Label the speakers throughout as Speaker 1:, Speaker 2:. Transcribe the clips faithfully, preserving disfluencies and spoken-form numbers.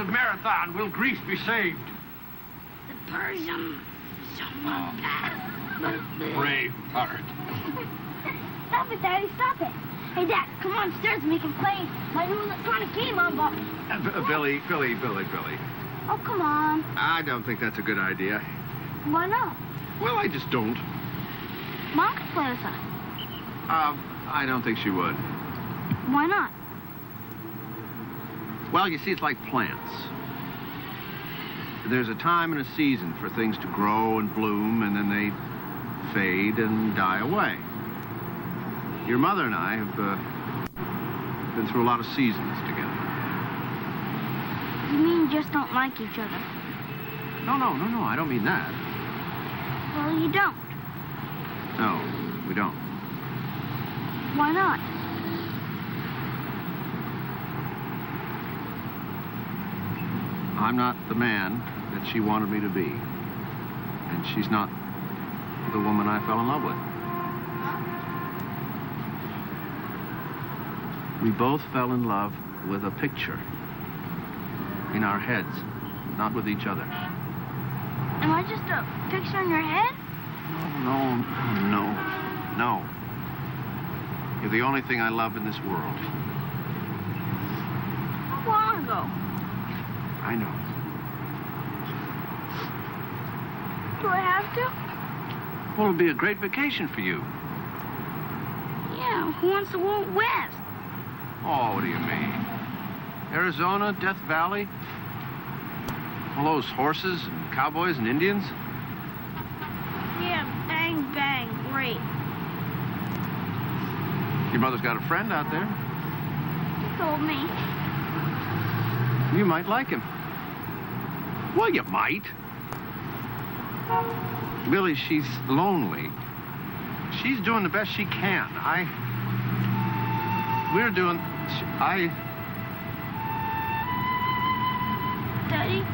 Speaker 1: of Marathon will Greece be saved?
Speaker 2: The Persian.
Speaker 1: Brave heart.
Speaker 2: Stop it, Daddy, stop it. Hey, Dad, come on upstairs and we can play my new electronic game on ball.
Speaker 3: Uh, Billy, Billy, Billy, Billy.
Speaker 2: Oh, come on.
Speaker 3: I don't think that's a good idea.
Speaker 2: Why not?
Speaker 3: Well, I just don't.
Speaker 2: Mom can play with us.
Speaker 3: Uh, I don't think she would.
Speaker 2: Why not?
Speaker 3: Well, you see, it's like plants. There's a time and a season for things to grow and bloom, and then they fade and die away. Your mother and I have uh, been through a lot of seasons together.
Speaker 2: You mean you just don't like each other?
Speaker 3: No, no, no, no, I don't mean that.
Speaker 2: Well, you don't.
Speaker 3: No, we don't.
Speaker 2: Why not?
Speaker 3: I'm not the man that she wanted me to be. And she's not the woman I fell in love with. We both fell in love with a picture in our heads, not with each other.
Speaker 2: Am I just a picture in your head?
Speaker 3: No, no, no. You're the only thing I love in this world.
Speaker 2: How long ago?
Speaker 3: I know.
Speaker 2: Do I have to?
Speaker 3: Well, it'll be a great vacation for you.
Speaker 2: Yeah, who wants to go west?
Speaker 3: Oh, what do you mean? Arizona, Death Valley? All those horses and cowboys and Indians?
Speaker 2: Yeah, bang, bang, great.
Speaker 3: Your mother's got a friend out there.
Speaker 2: She told me.
Speaker 3: You might like him. Well, you might. Billy, she's lonely. She's doing the best she can. I... We're doing... I...
Speaker 2: Daddy?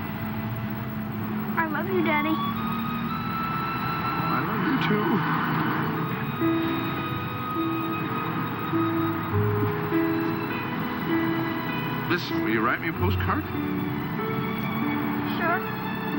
Speaker 2: I love you, Daddy.
Speaker 3: I love you, too. Listen, will you write me a postcard?
Speaker 2: Sure.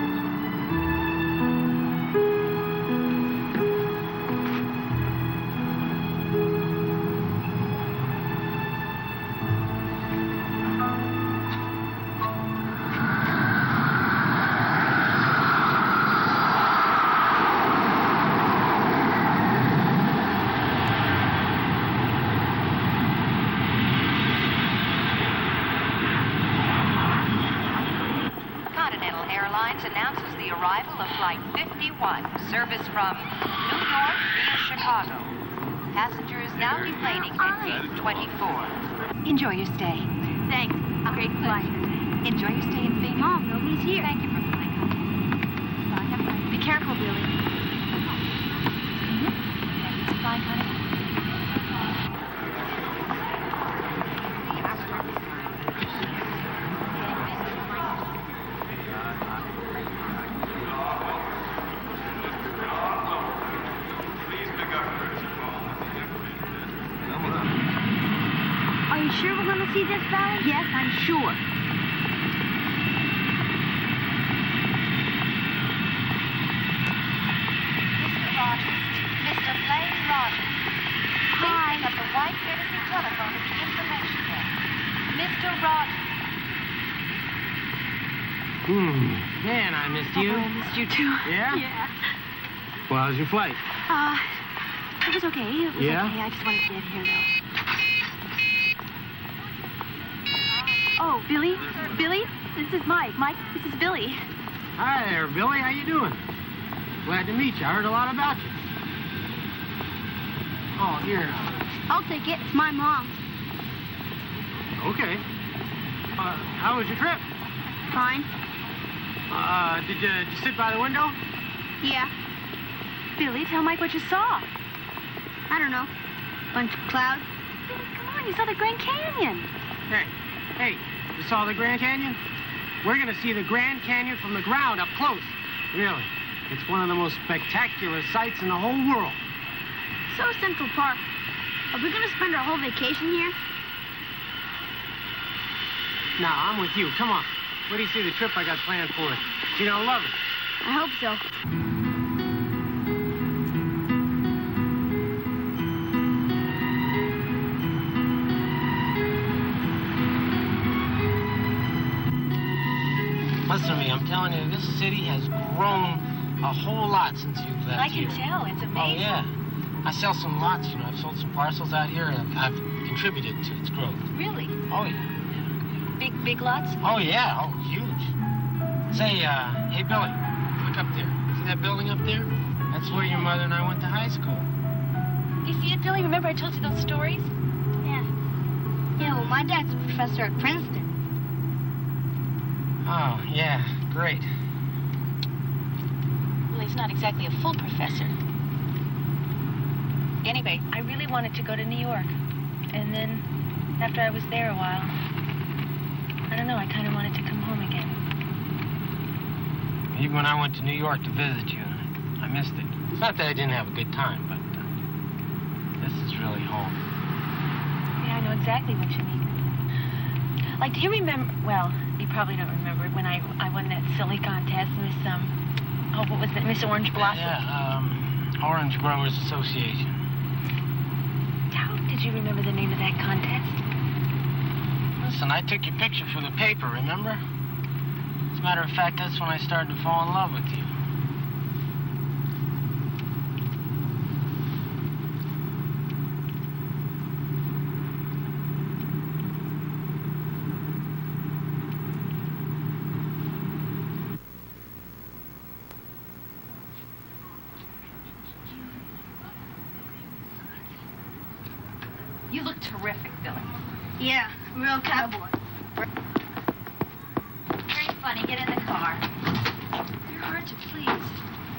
Speaker 4: Announces the arrival of Flight fifty-one, service from New York via Chicago. Passengers now deplaning at gate twenty-four. Enjoy your stay.
Speaker 2: Thanks. Great flight.
Speaker 4: Enjoy your stay in Phoenix.
Speaker 2: Mom, nobody's here.
Speaker 4: Thank you for flying home. Bye, have fun.
Speaker 2: Be careful, Billy.
Speaker 4: Mm-hmm. Fine, honey.
Speaker 2: Sure we're going to see Death Valley?
Speaker 4: Yes, I'm sure. Mister Rogers, Mister Blaine Rogers. Please
Speaker 2: Hi.
Speaker 4: pick up the White Edison telephone at the information desk. Mister Rogers.
Speaker 5: Hmm. Man, I missed you.
Speaker 4: Oh, I missed you too.
Speaker 5: Yeah?
Speaker 4: Yeah.
Speaker 5: Well, how's your flight?
Speaker 4: Uh, it was okay. It was
Speaker 5: Yeah?
Speaker 4: okay. I just wanted to get here, though. Oh, Billy? Billy? This is Mike. Mike, this is Billy.
Speaker 5: Hi there, Billy. How you doing? Glad to meet you. I heard a lot about you. Oh, here.
Speaker 2: I'll take it. It's my mom.
Speaker 5: Okay. Uh, how was your trip?
Speaker 2: Fine.
Speaker 5: Uh, did you, did you sit by the window?
Speaker 2: Yeah.
Speaker 4: Billy, tell Mike what you saw.
Speaker 2: I don't know. Bunch of clouds.
Speaker 4: Billy, come on. You saw the Grand Canyon.
Speaker 5: Hey, hey, you saw the Grand Canyon? We're going to see the Grand Canyon from the ground up close. Really. It's one of the most spectacular sights in the whole world.
Speaker 2: So, Central Park, are we going to spend our whole vacation here?
Speaker 5: Now, I'm with you. Come on. What do you see the trip I got planned for it? She gonna love it.
Speaker 2: I hope so.
Speaker 5: Listen to me, I'm telling you, this city has grown a whole lot since you've left
Speaker 4: I can
Speaker 5: here.
Speaker 4: tell. It's amazing.
Speaker 5: Oh, yeah. I sell some lots, you know. I've sold some parcels out here, and I've contributed to its growth.
Speaker 4: Really?
Speaker 5: Oh, yeah.
Speaker 4: Big, big lots?
Speaker 5: Oh, yeah. Oh, huge. Say, uh, hey, Billy, look up there. See that building up there? That's where your mother and I went to high school.
Speaker 4: Do you see it, Billy? Remember I told you those stories?
Speaker 2: Yeah. Yeah, well, my dad's a professor at Princeton.
Speaker 5: Oh, yeah. Great.
Speaker 4: Well, he's not exactly a full professor. Anyway, I really wanted to go to New York. And then, after I was there a while, I don't know, I kind of wanted to come home again.
Speaker 5: Even when I went to New York to visit you, I missed it. It's not that I didn't have a good time, but uh, this is really home.
Speaker 4: Yeah, I know exactly what you mean. Like, do you remember, well, you probably don't remember it, when I, I won that silly contest, Miss, um, oh, what was it, Miss Orange Blossom?
Speaker 5: Yeah, um, Orange Growers Association.
Speaker 4: How did you remember the name of that contest?
Speaker 5: Listen, I took your picture for the paper, remember? As a matter of fact, that's when I started to fall in love with you.
Speaker 4: You look terrific, Billy.
Speaker 2: Yeah, real cowboy.
Speaker 4: Very funny. Get in the car.
Speaker 2: You're hard to please.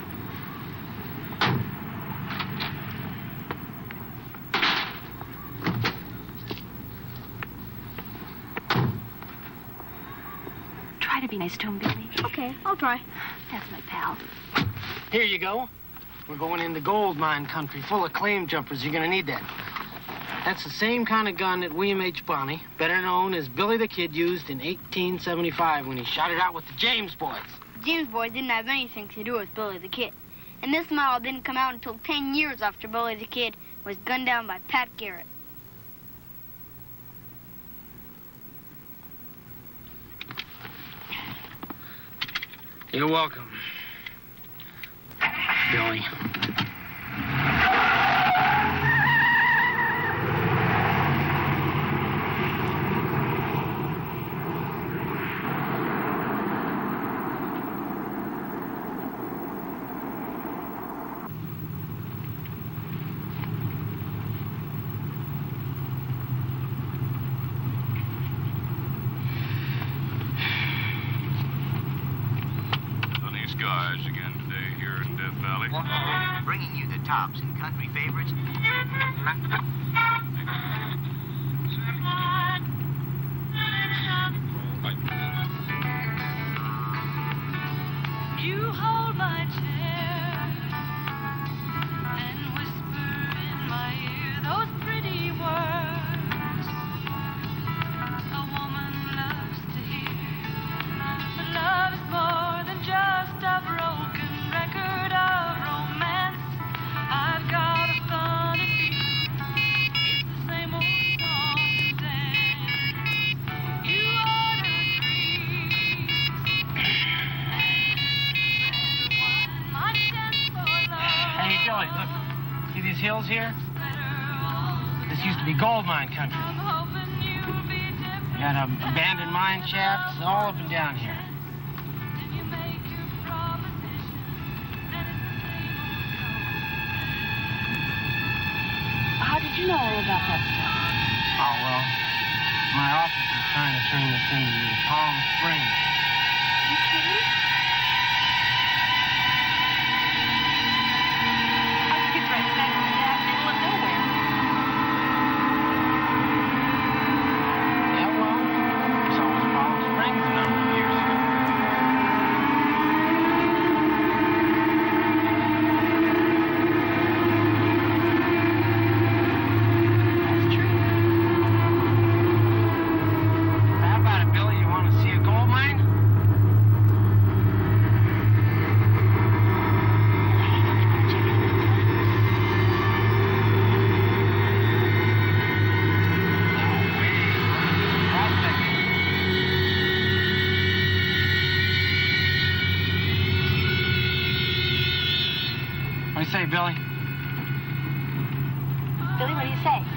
Speaker 4: Try to be nice to him, Billy.
Speaker 2: Okay, I'll try.
Speaker 4: That's my pal.
Speaker 5: Here you go. We're going into gold mine country, full of claim jumpers. You're gonna need that. That's the same kind of gun that William H. Bonney, better known as Billy the Kid, used in eighteen seventy-five when he shot it out with the James boys.
Speaker 2: James boys didn't have anything to do with Billy the Kid. And this model didn't come out until ten years after Billy the Kid was gunned down by Pat Garrett.
Speaker 5: You're welcome, Billy.
Speaker 6: Skies again today here in Death Valley.
Speaker 7: Bringing you the tops and country favorites.
Speaker 8: You hold my chair and whisper in my ear those pretty words a woman loves to hear. But love is more than just a broken record of romance. I've got a funny feeling it's the same old song to dance. You order drinks and wine, my chance for love.
Speaker 5: Hey, Billy, look. See these hills here? This used to be gold mine country.
Speaker 8: I'm hoping you'll be different.
Speaker 5: You got um, abandoned mine shafts all up and down here.
Speaker 8: Then you make your proposition, and it's the same old song.
Speaker 4: How did you know all about that stuff?
Speaker 5: Oh, well, my office is trying to turn this into Palm Springs.
Speaker 4: You kidding? I think it's right smack in the damn middle of nowhere.
Speaker 5: Yeah, well, so was Palm Springs a number of years ago.
Speaker 4: That's true.
Speaker 5: How about it, Billy? You want to see a gold mine? Billy?
Speaker 4: Billy, what do you say?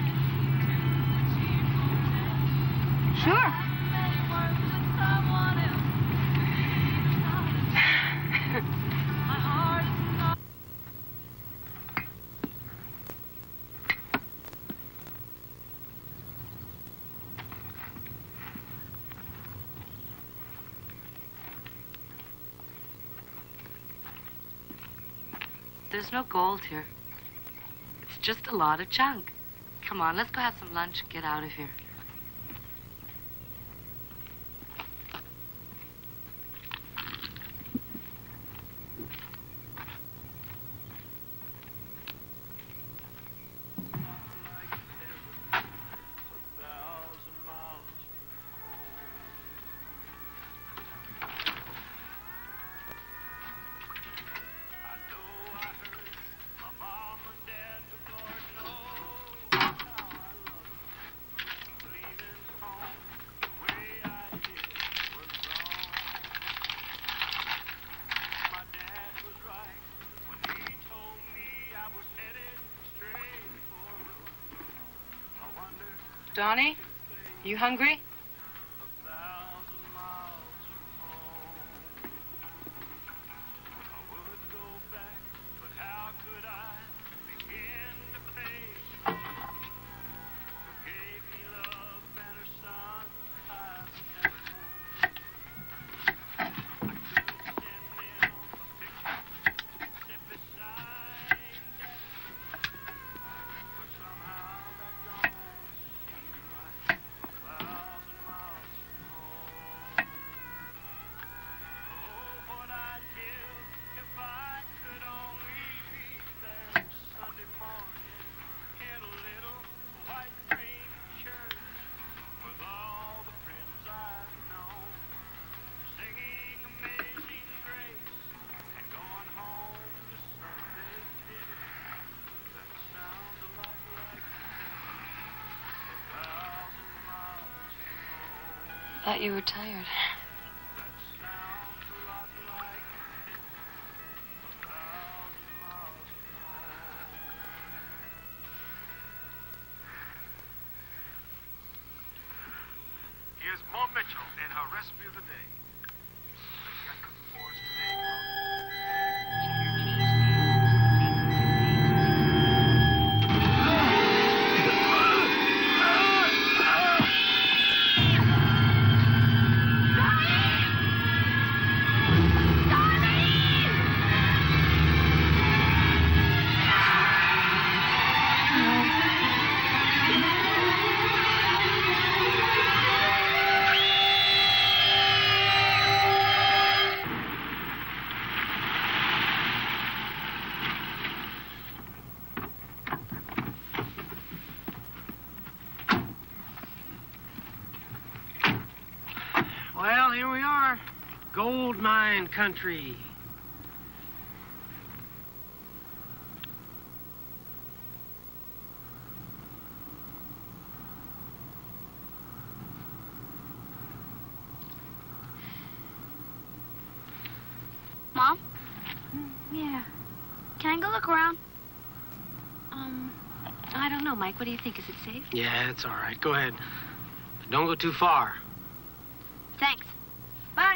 Speaker 2: Sure.
Speaker 9: There's no gold here. It's just a lot of junk. Come on, let's go have some lunch and get out of here. Donnie, you hungry? Thought you were tired.
Speaker 1: Here's Mo Mitchell and her recipe of the day. She's got cooking for us today.
Speaker 5: Well, here we are. Gold mine country.
Speaker 2: Mom,
Speaker 4: Yeah.
Speaker 2: can I go look around?
Speaker 4: Um, I don't know, Mike. What do you think? Is it safe?
Speaker 5: Yeah, it's all right. Go ahead. Don't go too far.
Speaker 2: Thanks. Bye.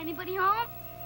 Speaker 2: Anybody home?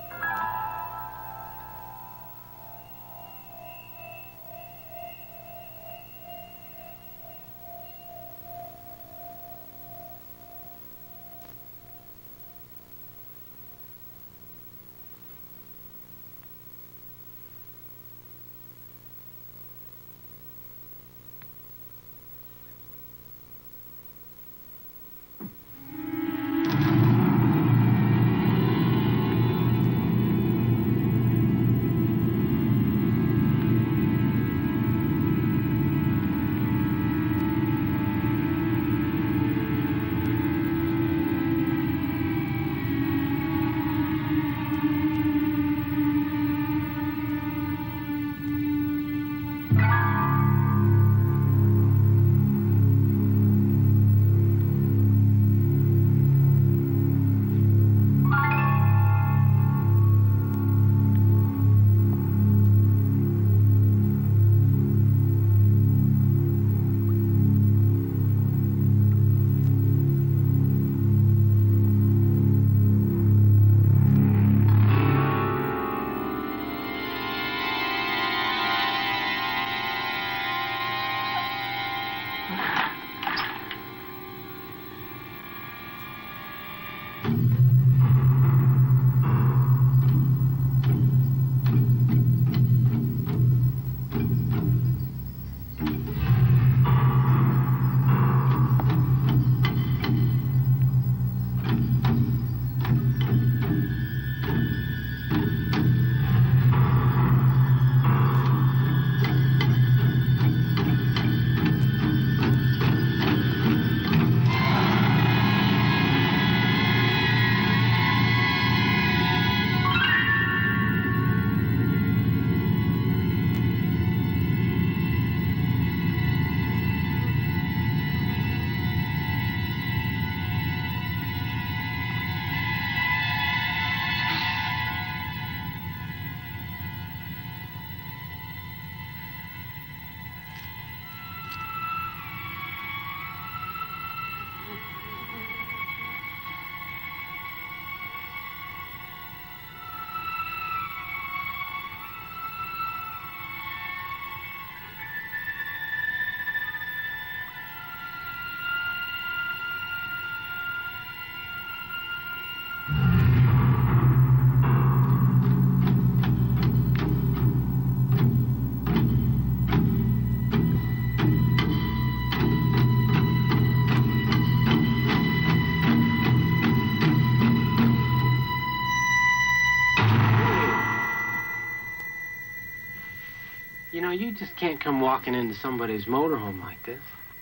Speaker 5: You know, you just can't come walking into somebody's motorhome like this.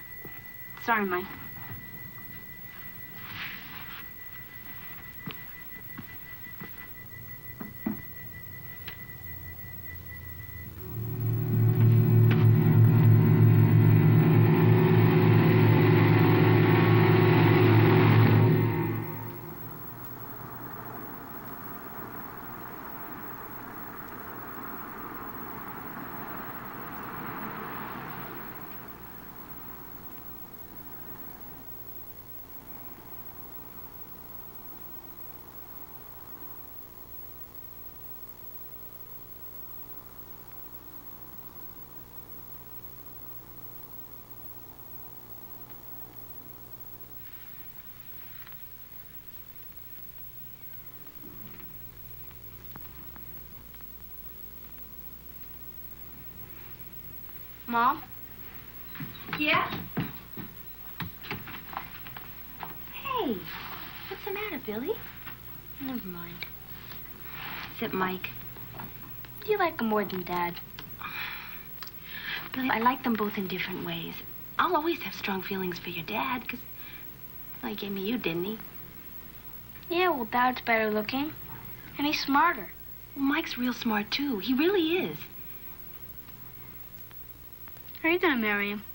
Speaker 2: Sorry, Mike. Mom?
Speaker 10: Yeah? Hey, what's the matter, Billy?
Speaker 2: Never mind.
Speaker 10: Is it Mike?
Speaker 2: Do you like him more than Dad?
Speaker 10: Billy, I like them both in different ways. I'll always have strong feelings for your dad, because, well, he gave me you, didn't he?
Speaker 2: Yeah, well, Dad's better looking. And he's smarter.
Speaker 10: Well, Mike's real smart, too. He really is.
Speaker 2: Are you gonna marry him?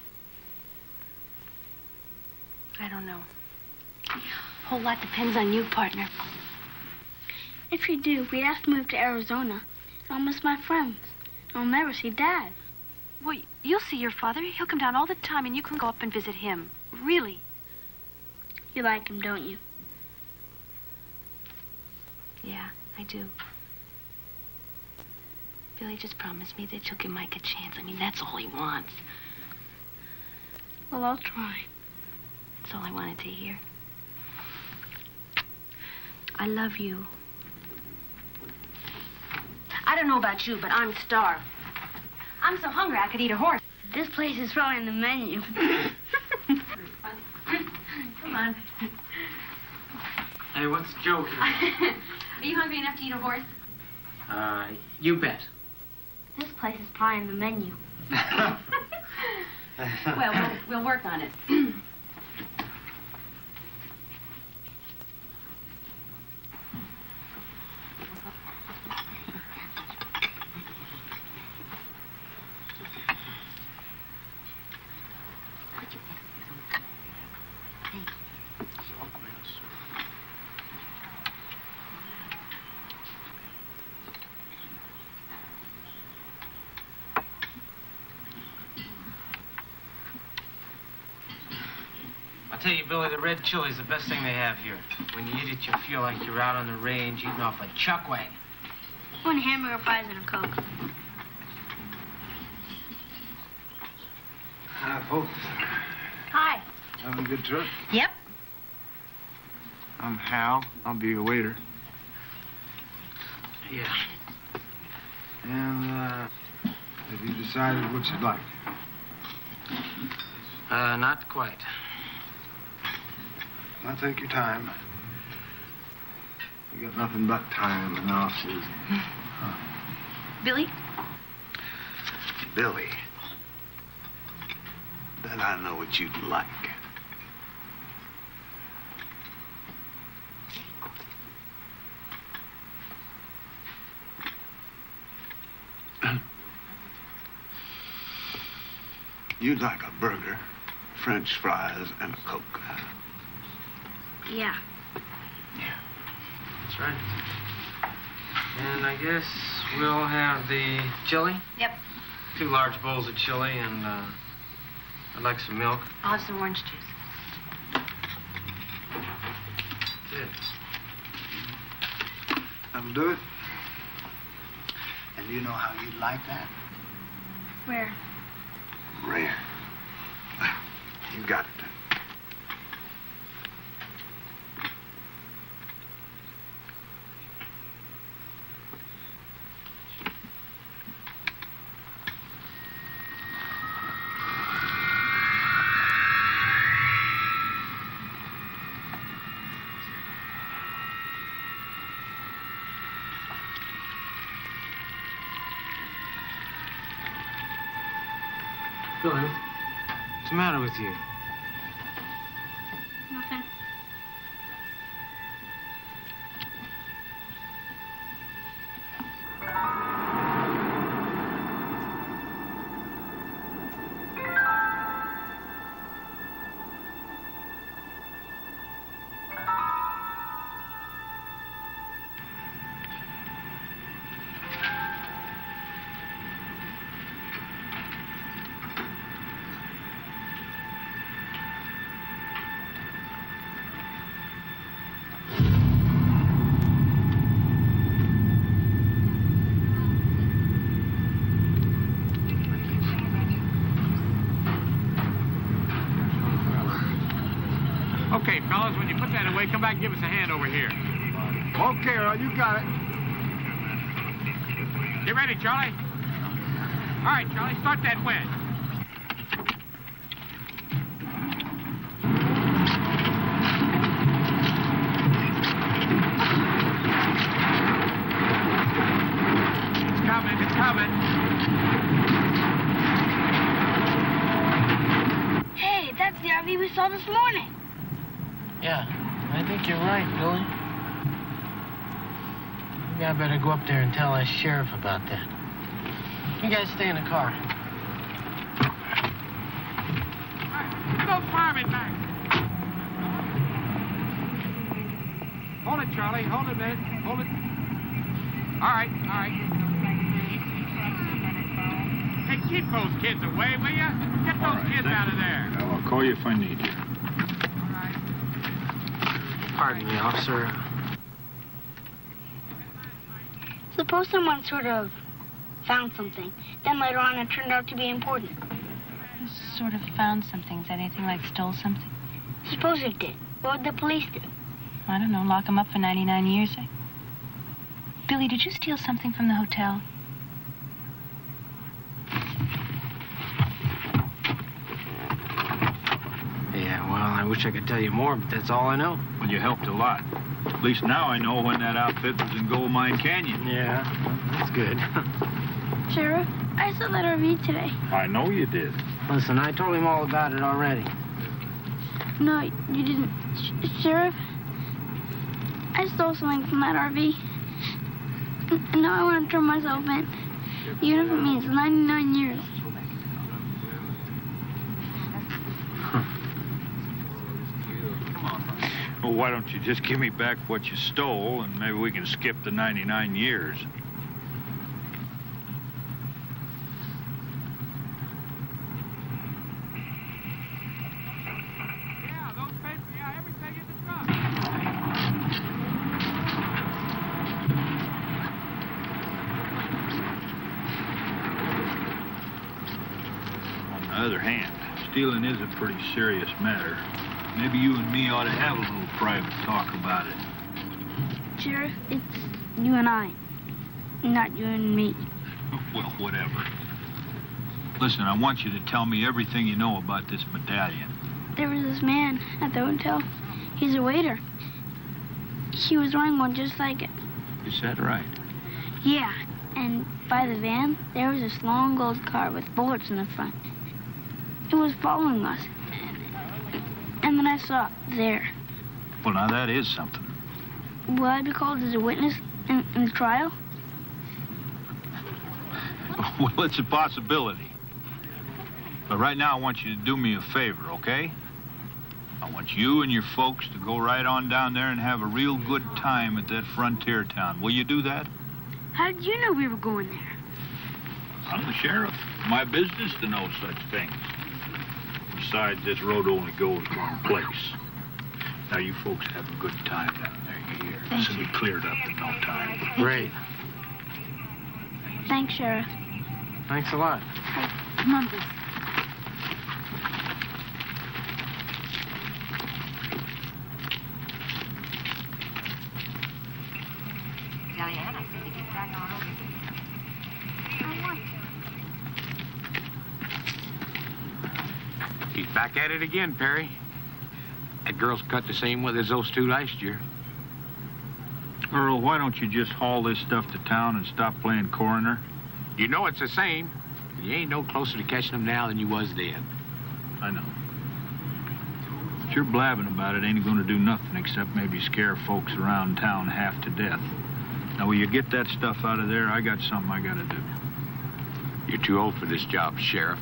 Speaker 10: I don't know. A whole lot depends on you, partner.
Speaker 2: If you do, we'd have to move to Arizona. I'll miss my friends. I'll never see Dad.
Speaker 10: Well, you'll see your father. He'll come down all the time, and you can go up and visit him. Really.
Speaker 2: You like him, don't you?
Speaker 10: Yeah, I do. Billy, just promise me that you'll give Mike a chance. I mean, that's all he wants.
Speaker 2: Well, I'll try.
Speaker 10: That's all I wanted to hear. I love you. I don't know about you, but I'm starved. I'm so hungry I could eat a horse.
Speaker 2: This place is probably on the menu.
Speaker 10: Come on.
Speaker 5: Hey, what's the joke here?
Speaker 10: Are you hungry enough to eat a horse?
Speaker 5: Uh, you bet.
Speaker 2: This place is probably on the menu.
Speaker 10: Well, we'll, we'll work on it.
Speaker 5: I tell you, Billy, the red chili's the best thing they have here. When you eat it, you feel like you're out on the range eating off a chuck wagon.
Speaker 2: One hamburger fries and a Coke.
Speaker 3: Hi, folks.
Speaker 10: Hi.
Speaker 3: Having a good trip?
Speaker 10: Yep.
Speaker 3: I'm Hal. I'll be your waiter.
Speaker 5: Yeah.
Speaker 3: And, uh, have you decided what you'd like?
Speaker 5: Uh, not quite.
Speaker 3: Now take your time. You got nothing but time in the off-season. Huh?
Speaker 10: Billy?
Speaker 11: Billy, bet I know what you'd like. You'd like a burger, French fries, and a Coke.
Speaker 2: Yeah.
Speaker 5: Yeah. That's right. And I guess we'll have the chili?
Speaker 10: Yep.
Speaker 5: Two large bowls of chili, and uh, I'd like some milk.
Speaker 10: I'll have some orange juice.
Speaker 5: That's it.
Speaker 11: That'll do it. And you know how you'd like that?
Speaker 2: Where?
Speaker 11: Rare. You got it.
Speaker 5: Billy, what's the matter with you?
Speaker 2: Nothing.
Speaker 12: Okay, fellas, when you put that away, come back and give us a hand over here.
Speaker 3: Okay, Earl, you got it.
Speaker 12: Get ready, Charlie. All right, Charlie, start that wind. It's coming, it's coming.
Speaker 2: Hey, that's the R V we saw this morning.
Speaker 5: Yeah, I think you're right, Billy. Maybe I better go up there and tell that sheriff about that. You guys stay in the car.
Speaker 12: Go farming back. Hold it, Charlie. Hold it a minute. Hold it. All right, all right. Hey, keep those kids away, will you? Get those kids out of there.
Speaker 6: I'll call you if I need you.
Speaker 5: Pardon me, officer.
Speaker 2: Suppose someone sort of found something, then later on it turned out to be important.
Speaker 13: Sort of found something. Is that anything like stole something?
Speaker 2: Suppose it did. What would the police do?
Speaker 13: I don't know. Lock him up for ninety-nine years. Eh? Billy, did you steal something from the hotel?
Speaker 5: Yeah, well, I wish I could tell you more, but that's all I know.
Speaker 6: Well, you helped a lot. At least now I know when that outfit was in Gold Mine Canyon.
Speaker 5: Yeah, that's good.
Speaker 2: Sheriff, I saw that R V today.
Speaker 6: I know you did.
Speaker 5: Listen, I told him all about it already.
Speaker 2: No, you didn't. Sh Sheriff, I stole something from that R V. And now I want to turn myself in. Even if it means ninety-nine years.
Speaker 6: Well, why don't you just give me back what you stole, and maybe we can skip the ninety-nine years.
Speaker 12: Yeah, those papers, yeah, everything in the truck.
Speaker 6: On the other hand, stealing is a pretty serious matter. Maybe you and me ought to have a little private talk about it.
Speaker 2: Sheriff, it's you and I, not you and me.
Speaker 6: Well, whatever. Listen, I want you to tell me everything you know about this medallion.
Speaker 2: There was this man at the hotel. He's a waiter. He was wearing one just like it.
Speaker 6: Is that right?
Speaker 2: Yeah, and by the van, there was this long gold car with bullets in the front. It was following us. And then I saw it there.
Speaker 6: Well, now that is something.
Speaker 2: Will I be called as a witness in, in the trial?
Speaker 6: Well, it's a possibility. But right now, I want you to do me a favor, okay? I want you and your folks to go right on down there and have a real good time at that frontier town. Will you do that?
Speaker 2: How did you know we were going there?
Speaker 6: I'm the sheriff. My business to know such things. Besides, this road only goes one place. Now, you folks have a good time down there, you hear? This will be cleared up in no time.
Speaker 5: Great.
Speaker 2: Thanks, Sheriff.
Speaker 5: Thanks a lot.
Speaker 2: Hey, come on, Bruce.
Speaker 4: Diana, they get back on over here.
Speaker 12: He's back at it again, Perry. That girl's cut the same way as those two last year.
Speaker 6: Earl, why don't you just haul this stuff to town and stop playing coroner?
Speaker 12: You know it's the same. You ain't no closer to catching them now than you was then.
Speaker 6: I know. But your blabbing about it ain't gonna do nothing except maybe scare folks around town half to death. Now, will you get that stuff out of there? I got something I gotta do.
Speaker 12: You're too old for this job, Sheriff.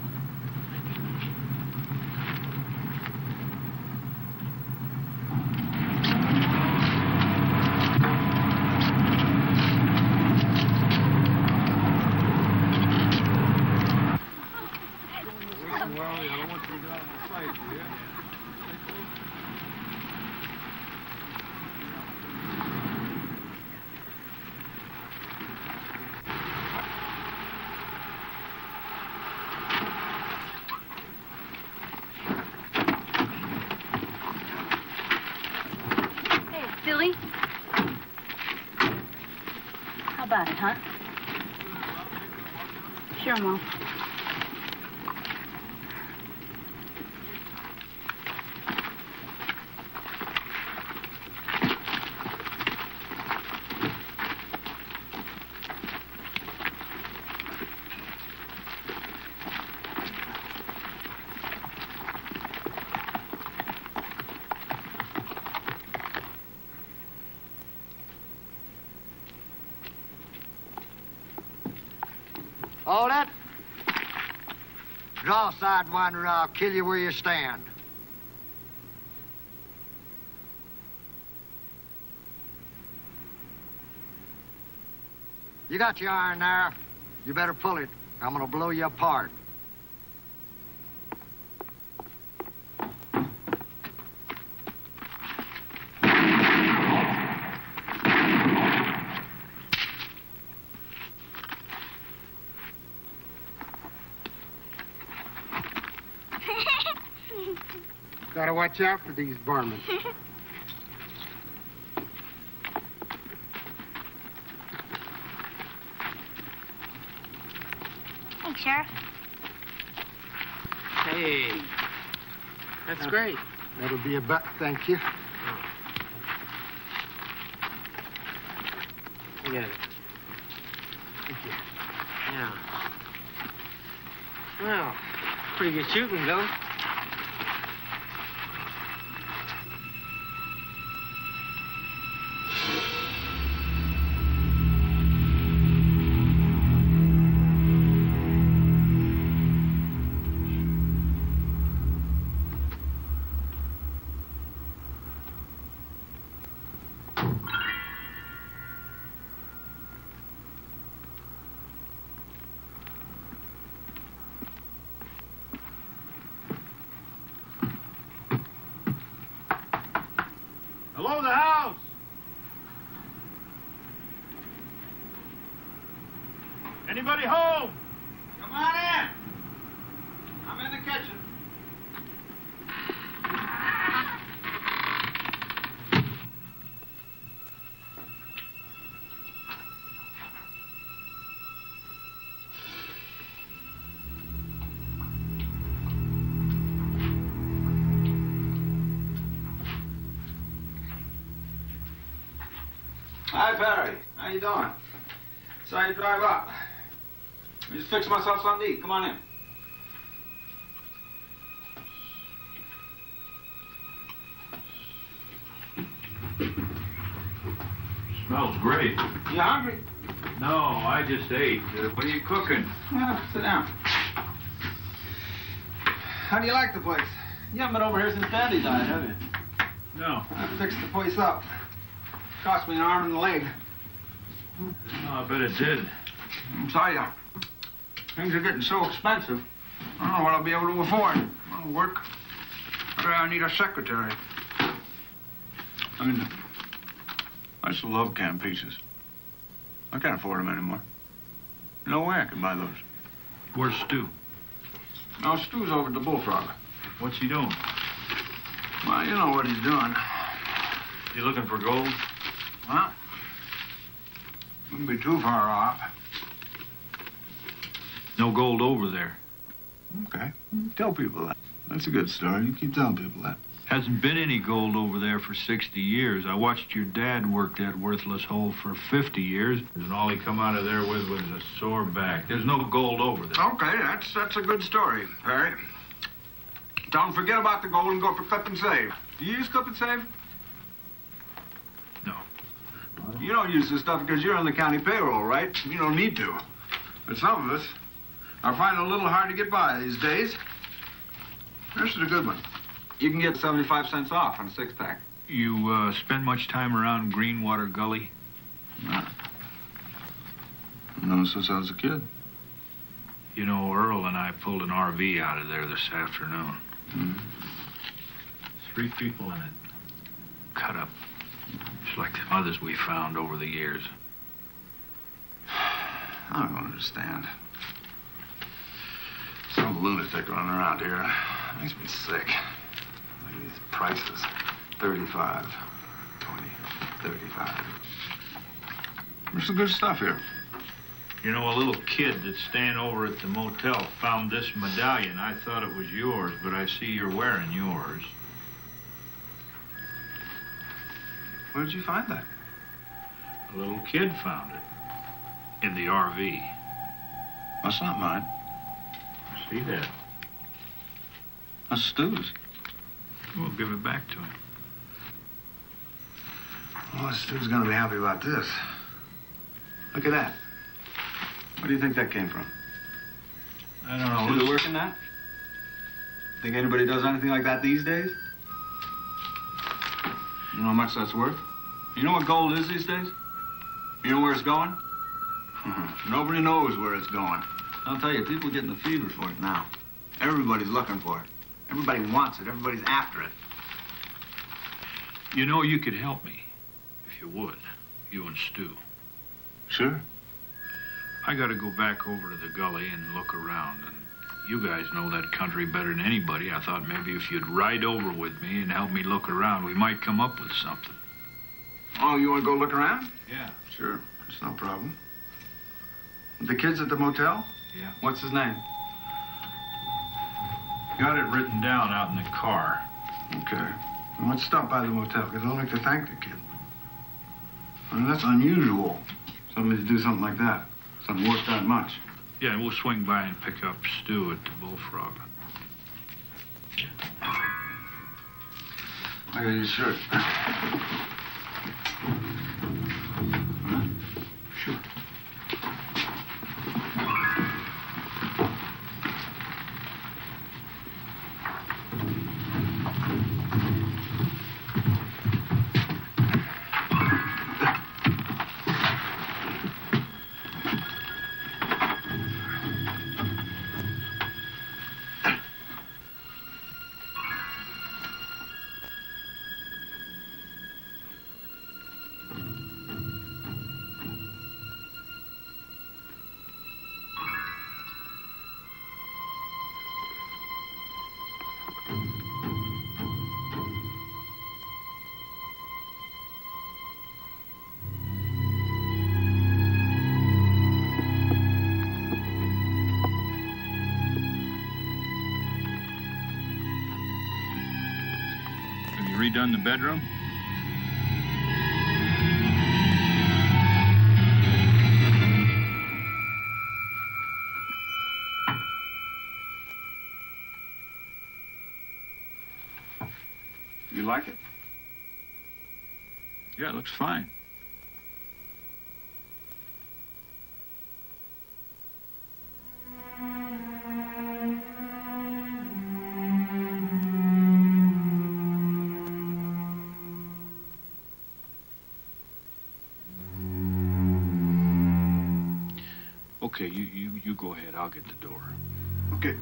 Speaker 13: Billy? How about it, huh?
Speaker 2: Sure, Mom.
Speaker 11: Hold it. Draw sidewinder, or I'll kill you where you stand. You got your iron there. You better pull it. I'm gonna blow you apart.
Speaker 5: Gotta watch out for these varmints.
Speaker 2: Hey, Sheriff.
Speaker 5: Hey. That's great. That'll be a buck, thank you. Look at it. Thank you. Yeah. Well, pretty good shooting, Billy.
Speaker 6: Hello, the house. Anybody home? Come on in. I'm in the kitchen.
Speaker 14: Hi, Perry. How you doing? Saw you drive up. I just fixed myself something to eat. Come on in.
Speaker 6: Smells great.
Speaker 14: You hungry?
Speaker 6: No, I just ate. Uh, what are you cooking?
Speaker 14: Yeah, sit down. How do you like the place? You haven't been over here since Daddy died, have you?
Speaker 6: No.
Speaker 14: I fixed the place up. Cost me an arm and a leg.
Speaker 6: Oh, I bet it did.
Speaker 14: I'll tell you, things are getting so expensive. I don't know what I'll be able to afford. I'll work. I need a secretary. I mean, I used to love canned peaches. I can't afford them anymore. No way I can buy those.
Speaker 6: Where's Stu?
Speaker 14: No, Stu's over at the Bullfrog.
Speaker 6: What's he doing?
Speaker 14: Well, you know what he's doing.
Speaker 6: You looking for gold?
Speaker 14: Well, wouldn't be too far off.
Speaker 6: No gold over there.
Speaker 14: Okay. Tell people that. That's a good story. You keep telling people that.
Speaker 6: Hasn't been any gold over there for sixty years. I watched your dad work that worthless hole for fifty years, and all he come out of there with was a sore back. There's no gold over there.
Speaker 14: Okay, that's that's a good story, Perry. Don't forget about the gold and go for Clip and Save. Do you use Clip and Save?
Speaker 6: No.
Speaker 14: You don't use this stuff because you're on the county payroll, right? You don't need to. But some of us are finding it a little hard to get by these days. This is a good one. You can get seventy-five cents off on a six-pack.
Speaker 6: You uh, spend much time around Greenwater Gully?
Speaker 14: No. No, since I was a kid.
Speaker 6: You know, Earl and I pulled an R V out of there this afternoon.
Speaker 14: Mm.
Speaker 6: Three people in it. Cut up. Just like the others we found over the years.
Speaker 14: I don't understand. Some lunatic running around here. Makes me sick. Look at these prices. thirty-five, twenty, thirty-five. There's some good stuff here.
Speaker 6: You know, a little kid that's staying over at the motel found this medallion. I thought it was yours, but I see you're wearing yours.
Speaker 14: Where did you find that?
Speaker 6: A little kid found it. In the R V.
Speaker 14: That's not mine.
Speaker 6: See that?
Speaker 14: That's Stu's.
Speaker 6: We'll give it back to him.
Speaker 14: Oh, Stu's gonna be happy about this. Look at that. Where do you think that came from?
Speaker 6: I don't know.
Speaker 14: Still working that? Think anybody does anything like that these days? You know how much that's worth? You know what gold is these days? You know where it's going? Nobody knows where it's going. I'll tell you, people are getting the fever for it now. Everybody's looking for it. Everybody wants it. Everybody's after it.
Speaker 6: You know, you could help me, if you would. You and Stu.
Speaker 14: Sure.
Speaker 6: I gotta go back over to the gully and look around, and You guys know that country better than anybody. I thought maybe if you'd ride over with me and help me look around, we might come up with something.
Speaker 14: Oh, you want to go look around?
Speaker 6: Yeah.
Speaker 14: Sure. It's no problem. The kid's at the motel?
Speaker 6: Yeah.
Speaker 14: What's his name?
Speaker 6: Got it written down out in the car.
Speaker 14: Okay. And let's stop by the motel, because I'd like to thank the kid. I mean, that's unusual. Somebody to do something like that. Something worth that much.
Speaker 6: Yeah, and we'll swing by and pick up Stu at the Bullfrog.
Speaker 14: I got his shirt. Sure.
Speaker 6: Redone the bedroom?
Speaker 14: You like it?
Speaker 6: Yeah, it looks fine. Okay, you, you, you go ahead. I'll get the door.
Speaker 14: Okay.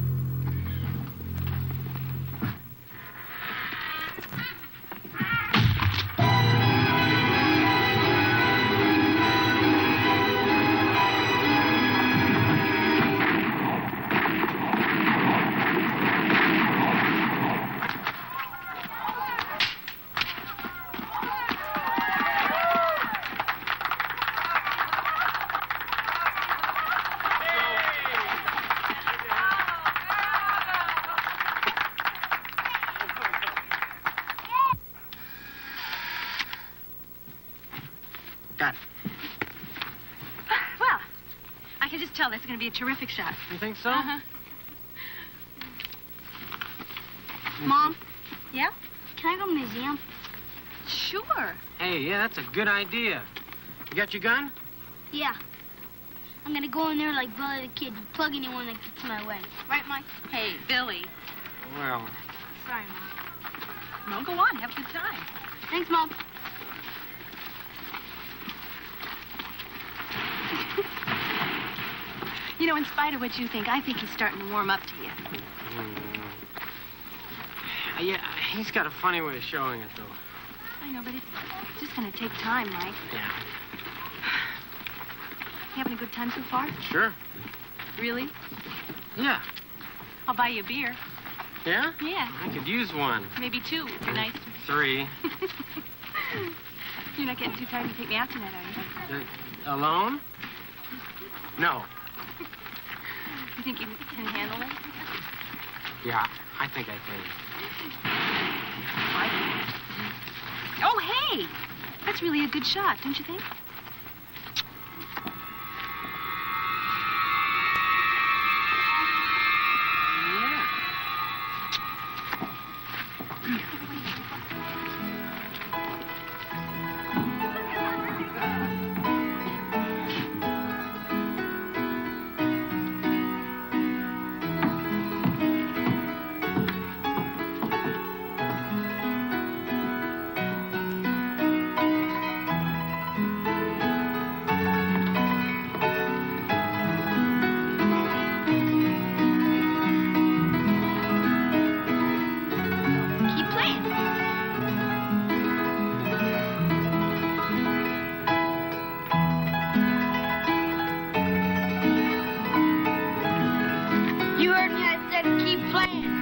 Speaker 10: That's going to be a terrific shot.
Speaker 5: You think so?
Speaker 10: Uh-huh. Mom? Yeah?
Speaker 2: Can I go to the museum?
Speaker 10: Sure.
Speaker 5: Hey, yeah, that's a good idea. You got your gun?
Speaker 2: Yeah. I'm going to go in there like Billy the Kid and plug anyone that gets in my way. Right, Mike?
Speaker 10: Hey, Billy.
Speaker 5: Well.
Speaker 2: Sorry, Mom.
Speaker 10: No, go on. Have a good time.
Speaker 2: Thanks, Mom.
Speaker 10: You know, in spite of what you think, I think he's starting to warm up to you.
Speaker 5: Mm. Yeah, he's got a funny way of showing it, though.
Speaker 10: I know, but it's, it's just going to take time, Mike.
Speaker 5: Yeah.
Speaker 10: You having a good time so far?
Speaker 5: Sure.
Speaker 10: Really?
Speaker 5: Yeah.
Speaker 10: I'll buy you a beer.
Speaker 5: Yeah?
Speaker 10: Yeah.
Speaker 5: I could use one.
Speaker 10: Maybe two. It'd be nice.
Speaker 5: Three.
Speaker 10: You're not getting too tired to take me out tonight, are you?
Speaker 5: Uh, alone? No.
Speaker 10: You think you can handle it?
Speaker 5: Yeah, I think I can.
Speaker 10: What? Oh, hey! That's really a good shot, don't you think?
Speaker 2: land.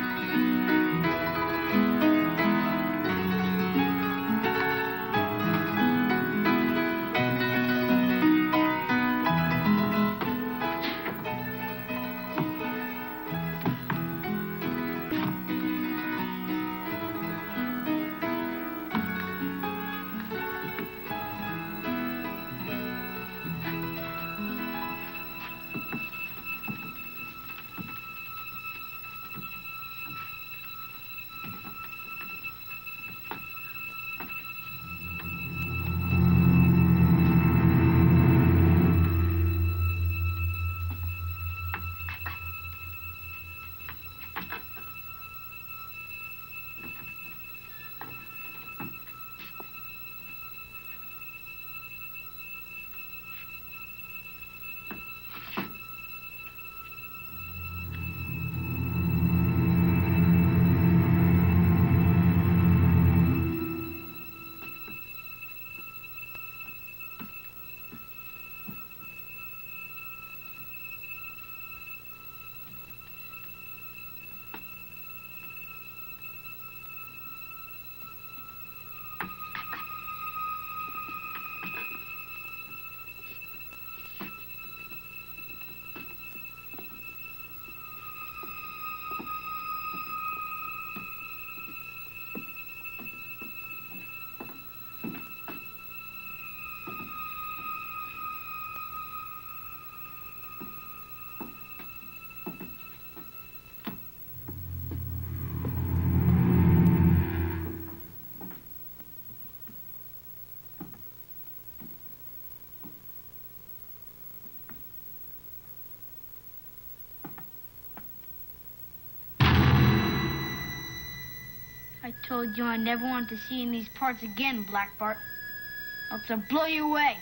Speaker 2: I told you I never wanted to see you in these parts again, Black Bart. Else I'll blow you away.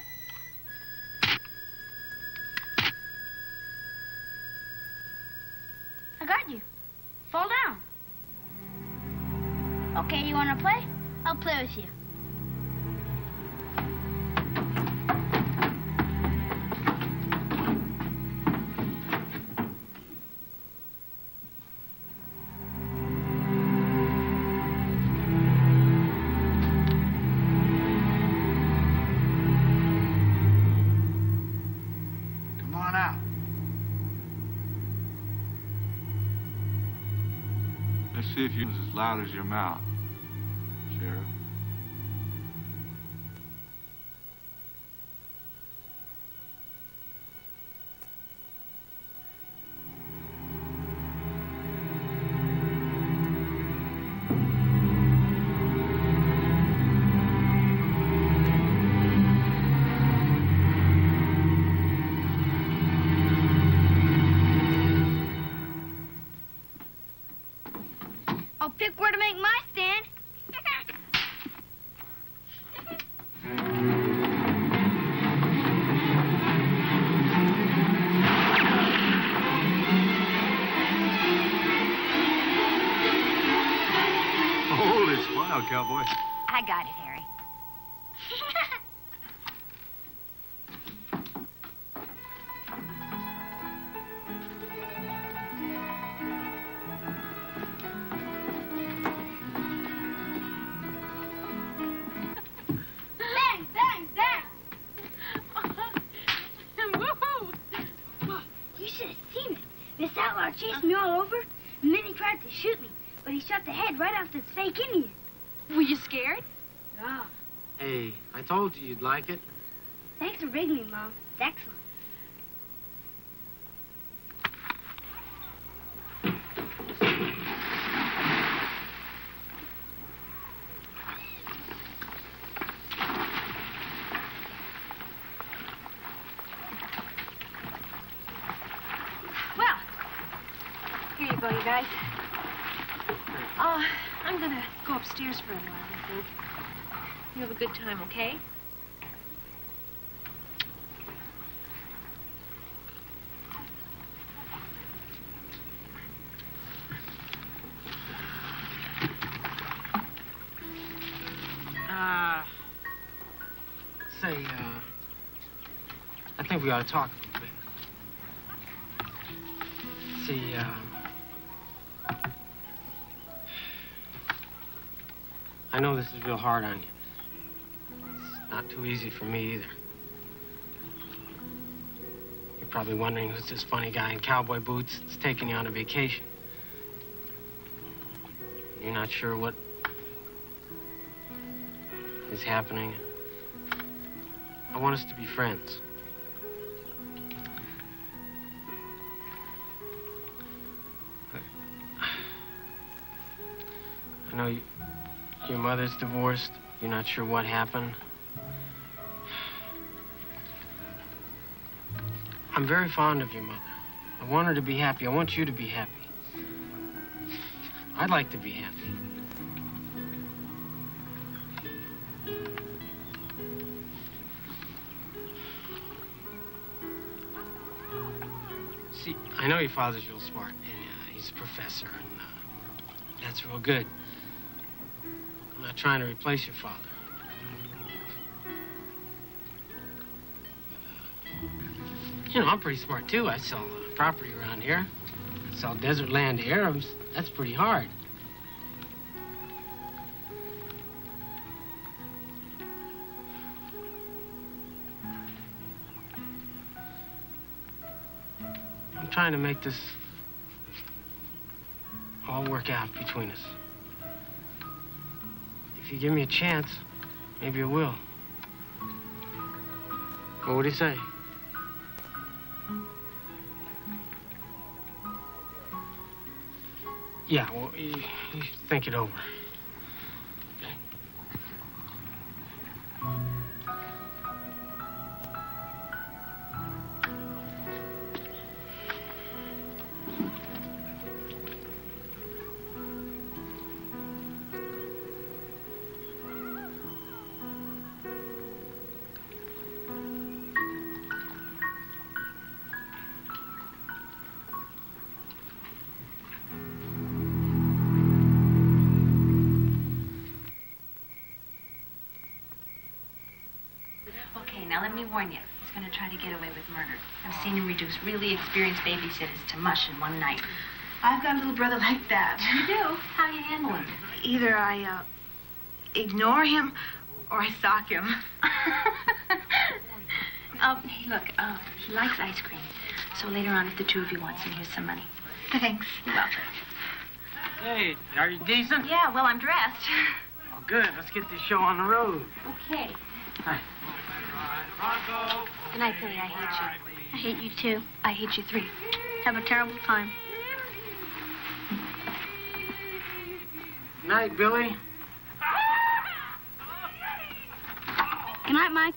Speaker 2: I got you. Fall down. Okay, you want to play? I'll play with you.
Speaker 15: See if you're as loud as your mouth, Sheriff.
Speaker 2: I'll pick where to make my stand.
Speaker 3: Holy smile, cowboy.
Speaker 4: I got it, Harry.
Speaker 2: Bang, bang, bang! Woohoo! You should have seen it. This outlaw chased me all over, and then he tried to shoot me, but he shot the head right off this fake Indian.
Speaker 10: Were you scared?
Speaker 2: No.
Speaker 5: Hey, I told you you'd like it.
Speaker 2: Thanks for bringing me, Mom. It's excellent.
Speaker 10: Well, here you go, you guys. Uh, I'm gonna go upstairs for a while, I think. You have a good time, okay?
Speaker 5: Uh, say, uh, I think we ought to talk a little bit. See, uh, I know this is real hard on you. It's not too easy for me either. You're probably wondering who's this funny guy in cowboy boots that's taking you on a vacation. You're not sure what is happening. I want us to be friends. I know you, your mother's divorced. You're not sure what happened. I'm very fond of your mother. I want her to be happy. I want you to be happy. I'd like to be happy. See, I know your father's real smart, and uh, he's a professor, and uh, that's real good. I'm not trying to replace your father. You know, I'm pretty smart, too. I sell uh, property around here. I sell desert land to Arabs. That's pretty hard. I'm trying to make this all work out between us. If you give me a chance, maybe it will. Well, what do you say? Yeah, well, you, you think it over.
Speaker 10: Now, let me warn you. He's going to try to get away with murder. I've seen him reduce really experienced babysitters to mush in one night.
Speaker 16: I've got a little brother like that.
Speaker 10: You do? How you handle him?
Speaker 16: Either I, uh, ignore him or I sock him.
Speaker 10: um, hey, look, uh, he likes ice cream. So later on, if the two of you want some, here's some money.
Speaker 16: Thanks.
Speaker 10: You're welcome.
Speaker 5: Hey, are you decent?
Speaker 10: Yeah, well, I'm dressed.
Speaker 5: Oh, good. Let's get this show on the road.
Speaker 10: Okay.
Speaker 5: Hi.
Speaker 10: Good night, Billy. I hate you.
Speaker 2: I hate you, too.
Speaker 10: I hate you, three.
Speaker 2: Have a terrible time.
Speaker 5: Good night, Billy.
Speaker 2: Good night, Mike.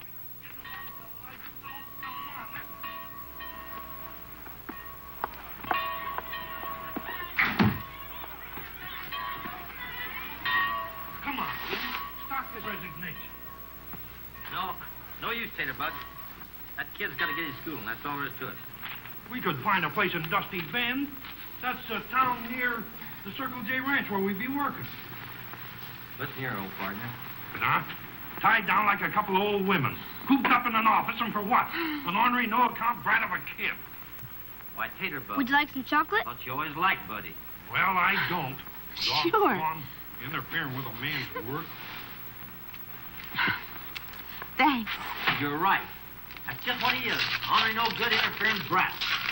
Speaker 1: Come on, stop this resignation.
Speaker 17: No, no use, Taterbug. That kid's got to get his schooling. That's all there is to it.
Speaker 1: We could find a place in Dusty Bend. That's a town near the Circle J Ranch where we'd be working.
Speaker 17: Listen here, old partner.
Speaker 1: Huh? Tied down like a couple of old women. Cooped up in an office, and for what? An ornery, no-account brat of a kid.
Speaker 17: Why, Taterbug.
Speaker 2: Would you like some chocolate?
Speaker 17: What you always like, buddy.
Speaker 1: Well, I don't.
Speaker 2: Sure.
Speaker 1: Doggone interfering with a man's work.
Speaker 2: Thanks.
Speaker 17: You're right. That's just what he is. Ornery, no good, interfering brat.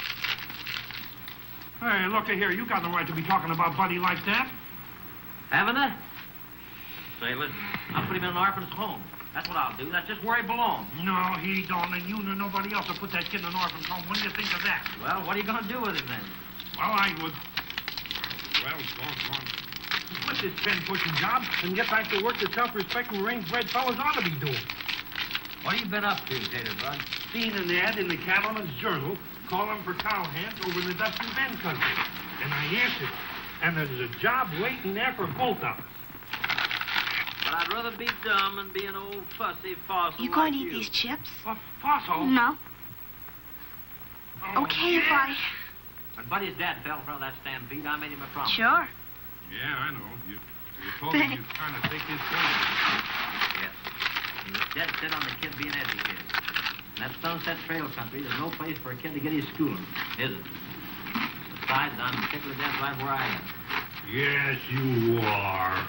Speaker 1: Hey, look here. You got no right to be talking about Buddy like that.
Speaker 17: Haven't I? Say, listen, I'll put him in an orphan's home. That's what I'll do. That's just where he belongs.
Speaker 1: No, he don't, and you nor nobody else will put that kid in an orphan's home. What do you think of that?
Speaker 17: Well, what are you going to do with him then?
Speaker 1: Well, I would... Well, go on, go on. Quit this pen-pushing job and get back to work the self-respecting, range-bred fellas ought to be doing.
Speaker 17: What have you been up to, Taterbug?
Speaker 1: Seen an ad in the Cattleman's Journal calling for cowhands over in the Dusty Bend country. And I answered. And there's a job waiting there for both of us.
Speaker 17: But I'd rather be dumb and be an old fussy fossil.
Speaker 16: You going
Speaker 17: like
Speaker 16: to eat
Speaker 17: you.
Speaker 16: these chips?
Speaker 1: A fossil?
Speaker 2: No.
Speaker 1: Oh,
Speaker 16: okay,
Speaker 1: yeah.
Speaker 16: if I...
Speaker 17: When Buddy's dad fell in front of that stampede, I made him a promise.
Speaker 2: Sure.
Speaker 1: Yeah, I know. You, you told me you're trying to take his place.
Speaker 17: Yes. He was dead set on the kid being educated. In that Sunset Trail country, there's no place for a kid to get his schooling, is it? Besides, I'm particularly dead right where I am.
Speaker 1: Yes, you are.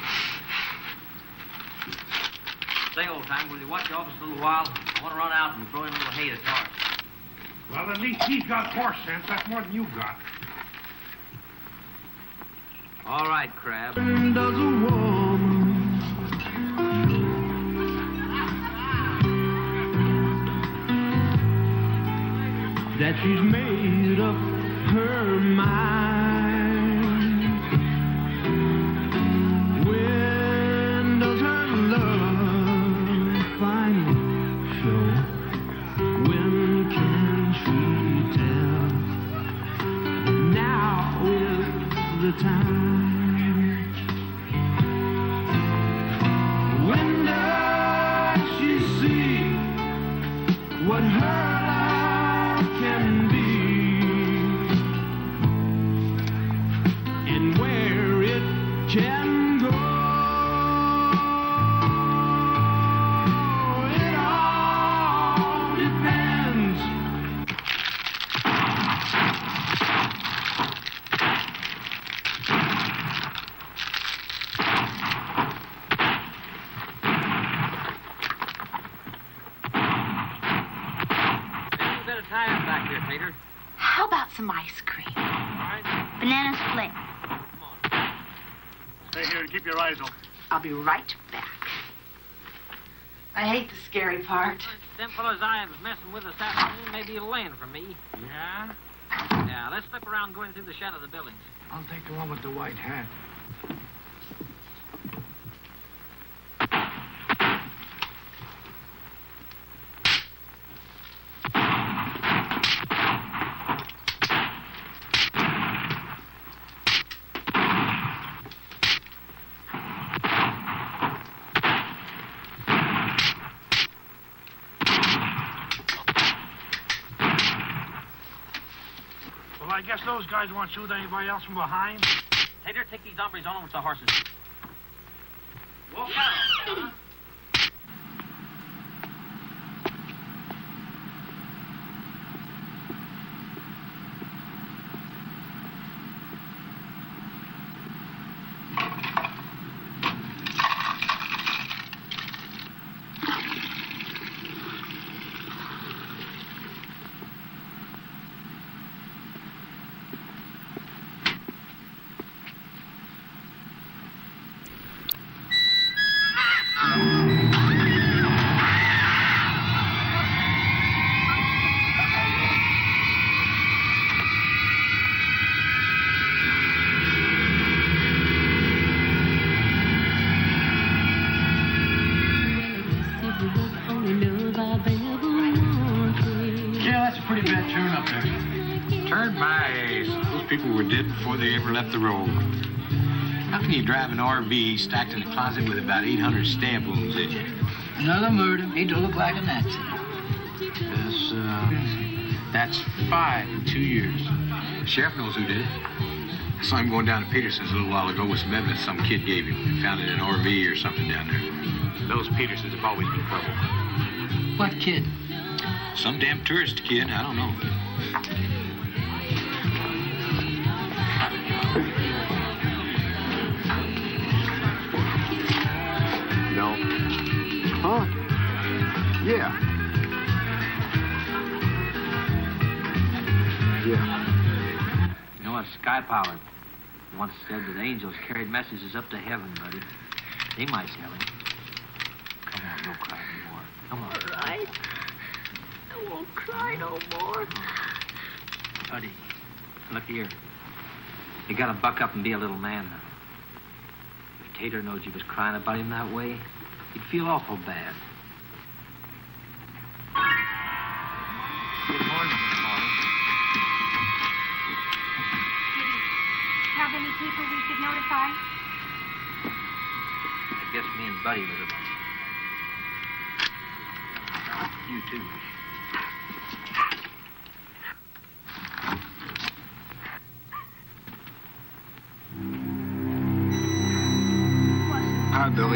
Speaker 17: Say, old time, will you watch your office a little while? I want to run out and throw in a little hay to torch.
Speaker 1: Well, at least he's got horse sense. That's more than you got.
Speaker 17: All right, Crab.
Speaker 18: Does a woman that she's made up her mind? When does her love finally show? When can she tell? Now is the time. When does she see what her love can be, and where it can go? It all depends.
Speaker 17: Back here, Tater.
Speaker 16: How about some ice cream?
Speaker 17: All right.
Speaker 2: Banana split.
Speaker 19: Stay here and keep your eyes open.
Speaker 16: I'll be right back. I hate the scary part.
Speaker 17: Them fellas I was messing with this afternoon may be laying for me.
Speaker 14: Yeah?
Speaker 17: Yeah, let's slip around going through the shadow of the buildings.
Speaker 14: I'll take the one with the white hat.
Speaker 1: Well, I guess those guys won't shoot anybody else from behind.
Speaker 17: Tater, take these hombres on over to the horses. Walk out. Huh?
Speaker 12: People were dead before they ever left the road. How can you drive an R V stacked in a closet with about eight hundred stab wounds in you?
Speaker 11: Another murder made to look like an accident.
Speaker 12: That's, uh, that's five in two years. The sheriff knows who did it. I saw him going down to Peterson's a little while ago with some evidence some kid gave him. He found it in an R V or something down there. Those Petersons have always been trouble.
Speaker 11: What kid?
Speaker 12: Some damn tourist kid, I don't know.
Speaker 3: No. Huh? Yeah. Yeah.
Speaker 17: You know, a sky pilot once said that angels carried messages up to heaven, buddy. They might tell him. Come on, don't cry anymore. Come on.
Speaker 2: All right. I won't cry no more.
Speaker 17: Buddy, look here. You gotta buck up and be a little man now. If Tater knows you was crying about him that way, he'd feel awful bad.
Speaker 12: Good morning, Miss Molly.
Speaker 10: Did he have any people we could notify?
Speaker 17: I guess me and Buddy was about you, too.
Speaker 3: Hi, Billy.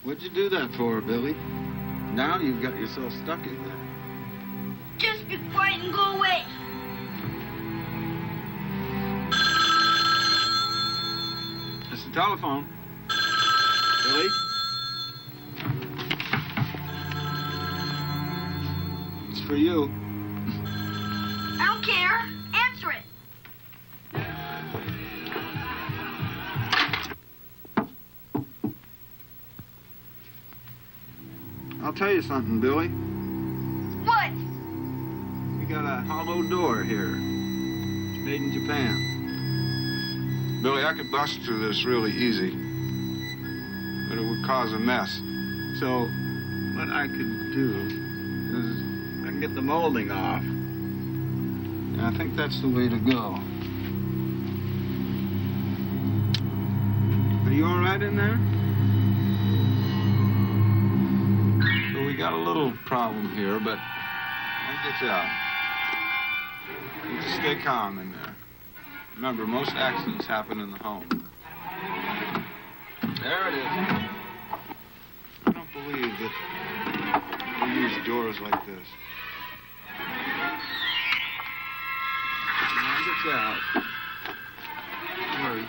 Speaker 14: What'd you do that for, Billy? Now you've got yourself stuck in there.
Speaker 2: Just be quiet and go away.
Speaker 14: It's the telephone. Billy? It's for you.
Speaker 2: I don't care. Answer it.
Speaker 14: I'll tell you something, Billy.
Speaker 2: What?
Speaker 14: We got a hollow door here. It's made in Japan. Billy, I could bust through this really easy, but it would cause a mess. So, what I could do is I can get the molding off. And I think that's the way to go. Are you all right in there? Well, we got a little problem here, but I'll get you out. You just stay calm in there. Remember, most accidents happen in the home. There it is. I don't believe that we use doors like this. I'll get you out. Don't worry.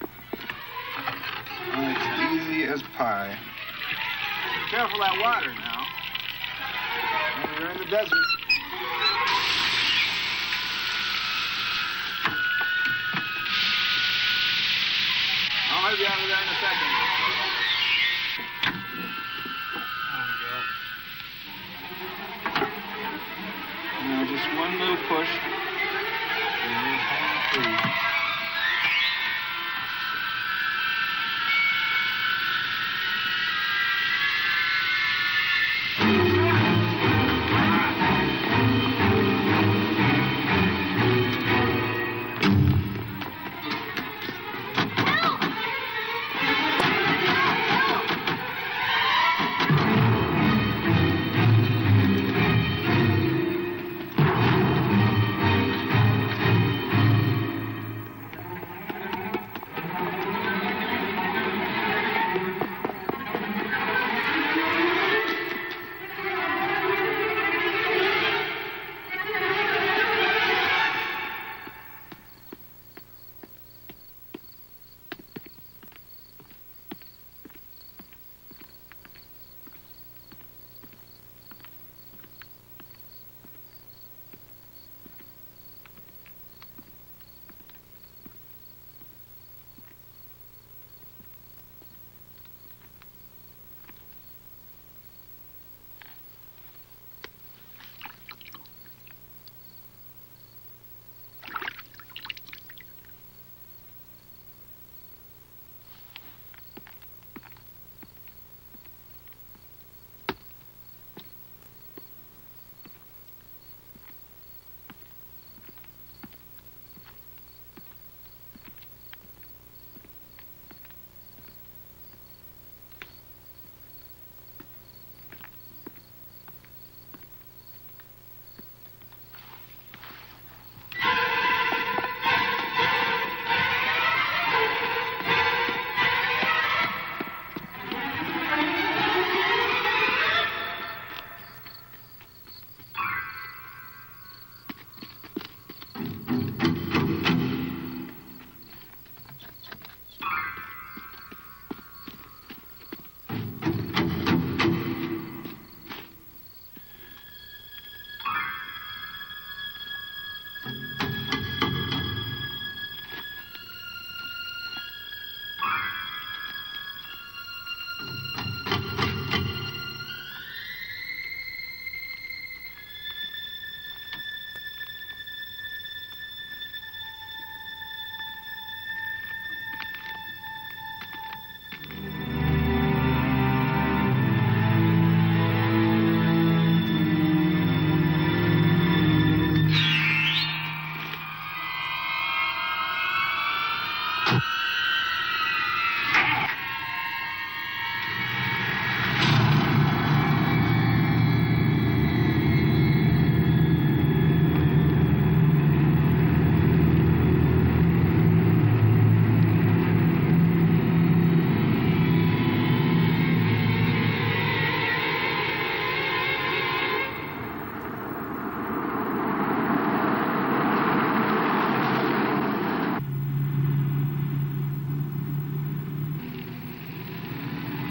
Speaker 14: Oh, it's easy as pie. Careful that water now. We're in the desert. I'll have you out of there in a second. There we go. Now just one little push. And we'll hang free.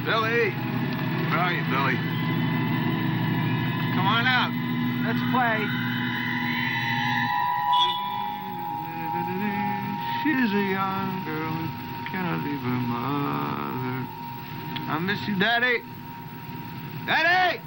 Speaker 15: Billy! Where are you, Billy? Come on out. Let's play. She's a young girl who cannot leave her mother. I miss you, Daddy. Daddy!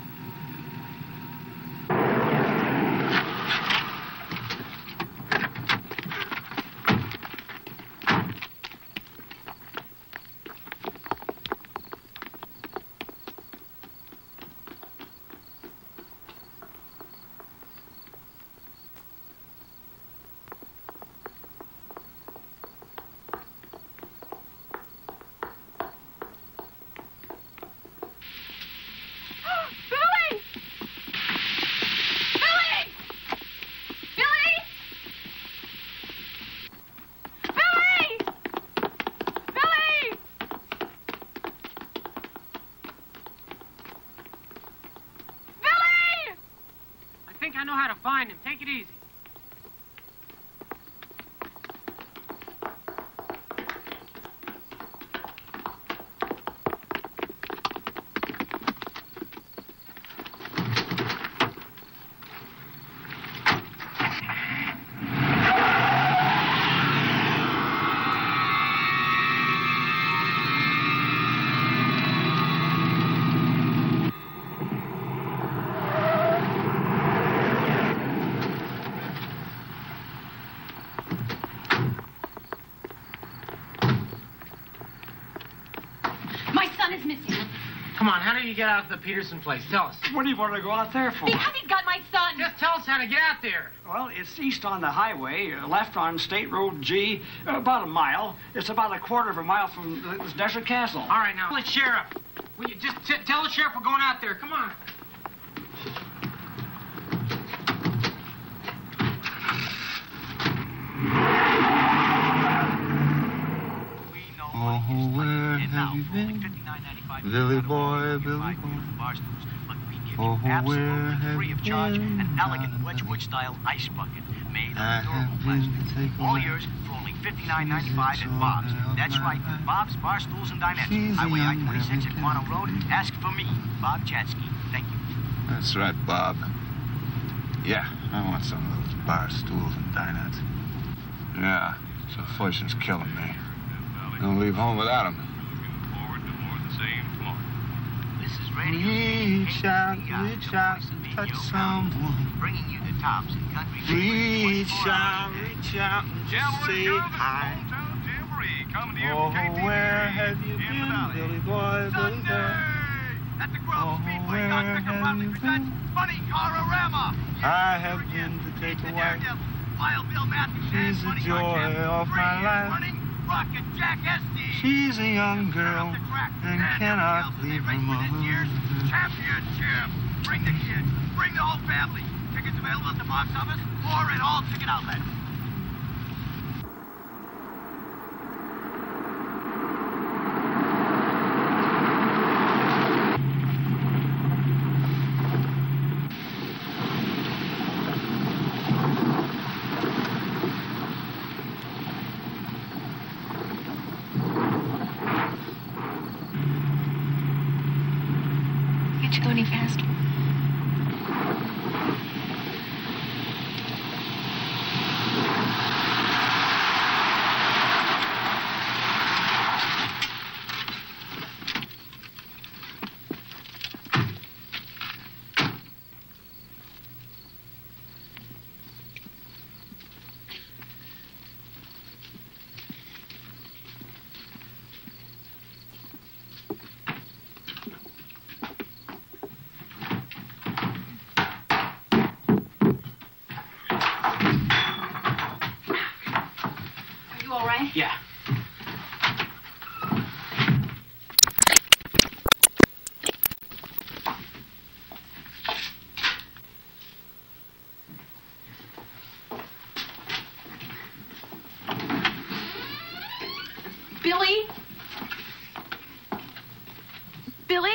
Speaker 5: I know how to find him. Take it easy. Come on, how did you get out to the Peterson place? Tell us.
Speaker 19: What do you want to go out there for?
Speaker 10: Because he's got my son.
Speaker 5: Just tell us how to get out there.
Speaker 19: Well, it's east on the highway, uh, left on State Road G, uh, about a mile. It's about a quarter of a mile from the, the Desert Castle.
Speaker 5: All right, now, the sheriff. Will you just t tell the sheriff we're going out there? Come on.
Speaker 15: Oh, where have you been, Billy boy, Billy boy? Oh, where have you been?
Speaker 7: An elegant Wedgwood-style ice bucket made of durable plastic. All yours for only fifty-nine ninety-five at Bob's. That's right, Bob's Bar Stools and Dinettes. Highway I twenty-six at Quantum Road. Ask for me, Bob Chatsky. Thank you.
Speaker 15: That's right, Bob. Yeah, I want some of those bar stools and dinettes. Yeah, so inflation's killing me. Don't leave home without them.
Speaker 7: This is radio.
Speaker 15: Reach out, reach out, and touch someone.
Speaker 7: Bringing you the tops in country.
Speaker 15: Reach out, reach out, and just say hi. Oh, where have you been, Billy boy, Billy boy? Oh, where have you been?
Speaker 7: Funny Carorama.
Speaker 15: I have been to take a wife. She's the joy of my life. She's a young girl and cannot leave her mother.
Speaker 7: Championship! Bring the kids. Bring the whole family. Tickets available at the box office or at all ticket outlets.
Speaker 13: Can't you go any faster?
Speaker 5: Yeah.
Speaker 10: Billy? Billy?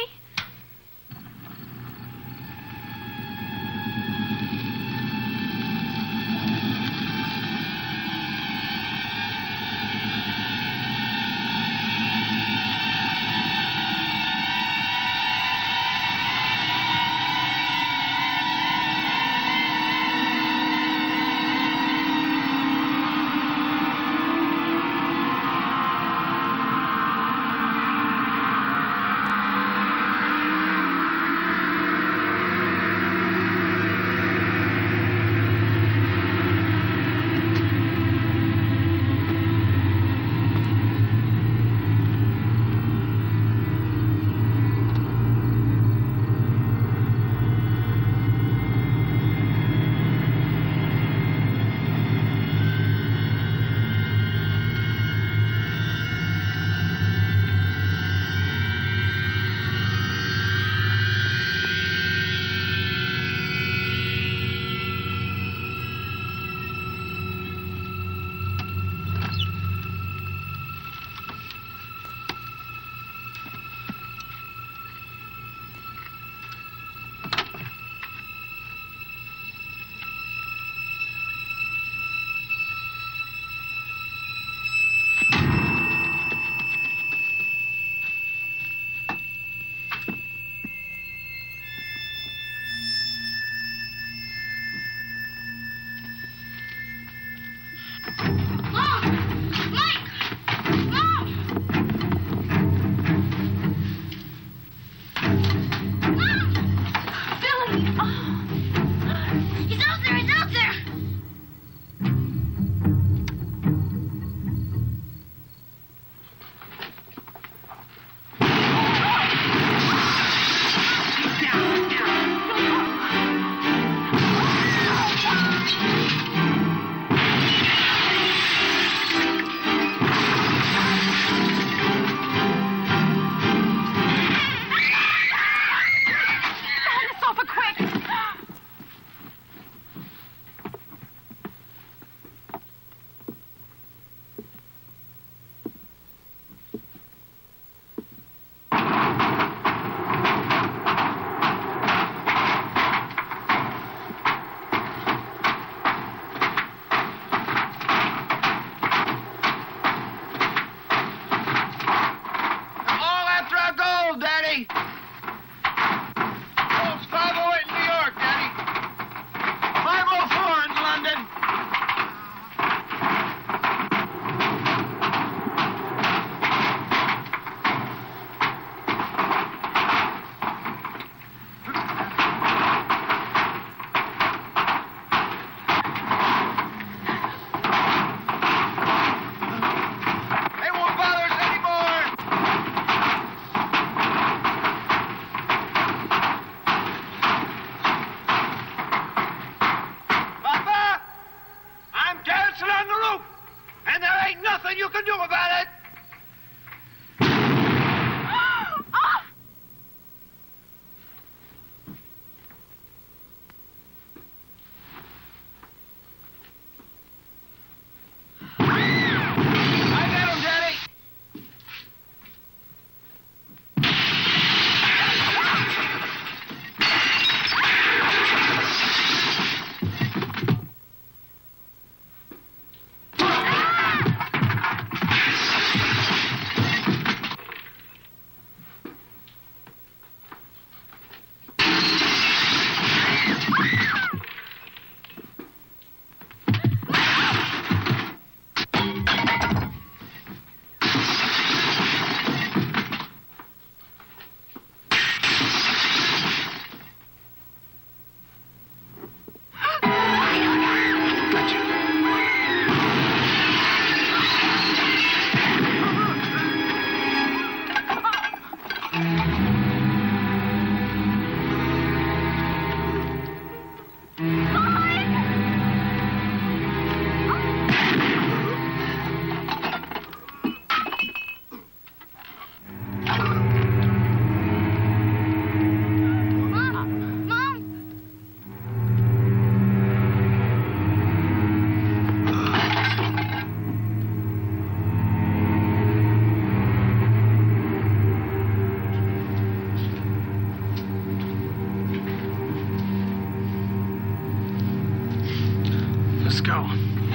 Speaker 5: Let's go.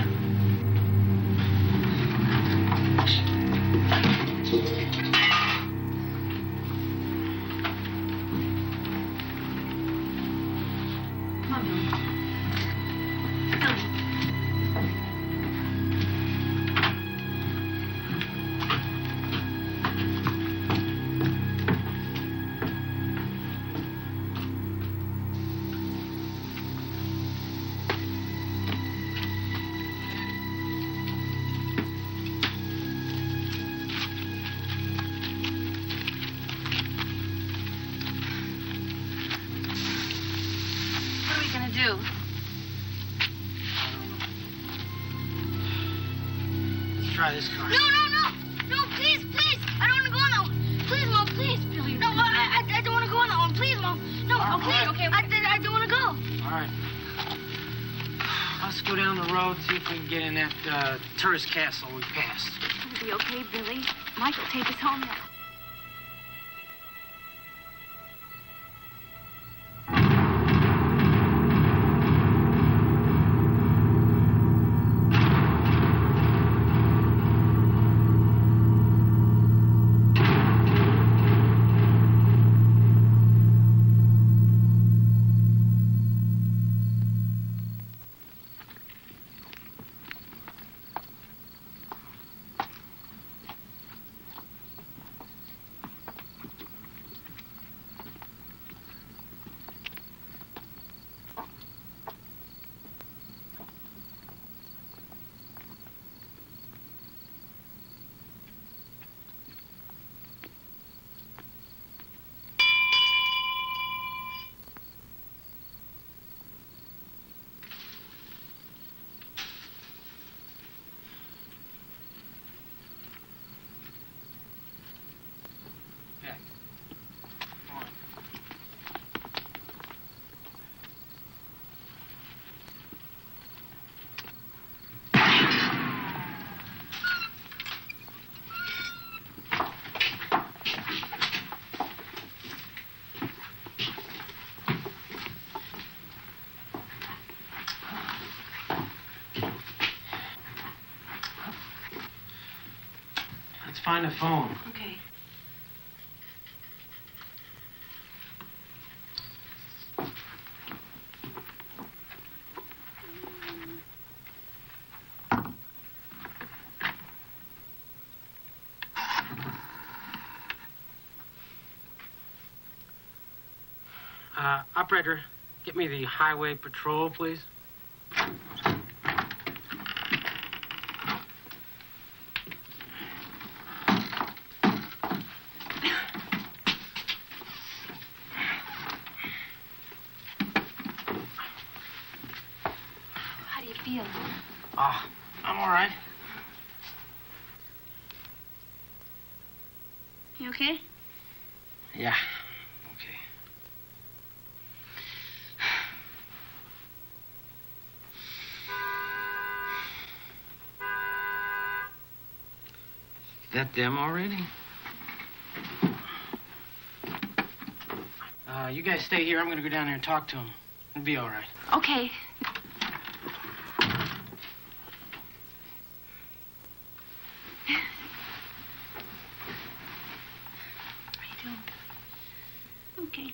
Speaker 10: Come on, Billy. Billy.
Speaker 9: What are we gonna do?
Speaker 5: Let's try this car.
Speaker 2: No, no, no! No, please, please! I don't want to go on that one. Please, Mom, please. Billy, no, I, I, I don't want to go on that one. Please, Mom. No,
Speaker 5: All
Speaker 2: please.
Speaker 5: right.
Speaker 2: Okay, I, I don't want to go.
Speaker 5: All right. Let's go down the road, see if we can get in that uh, tourist castle we passed.
Speaker 10: It'll be okay, Billy. Mike will take us home now.
Speaker 5: Let's find a phone.
Speaker 10: Okay.
Speaker 5: Uh, operator, get me the highway patrol, please.
Speaker 10: How do you feel?
Speaker 5: Oh, I'm all right.
Speaker 2: You okay?
Speaker 5: Yeah. That them already? Uh, you guys stay here. I'm gonna go down there and talk to him. It'll be all right.
Speaker 10: Okay.
Speaker 2: Okay.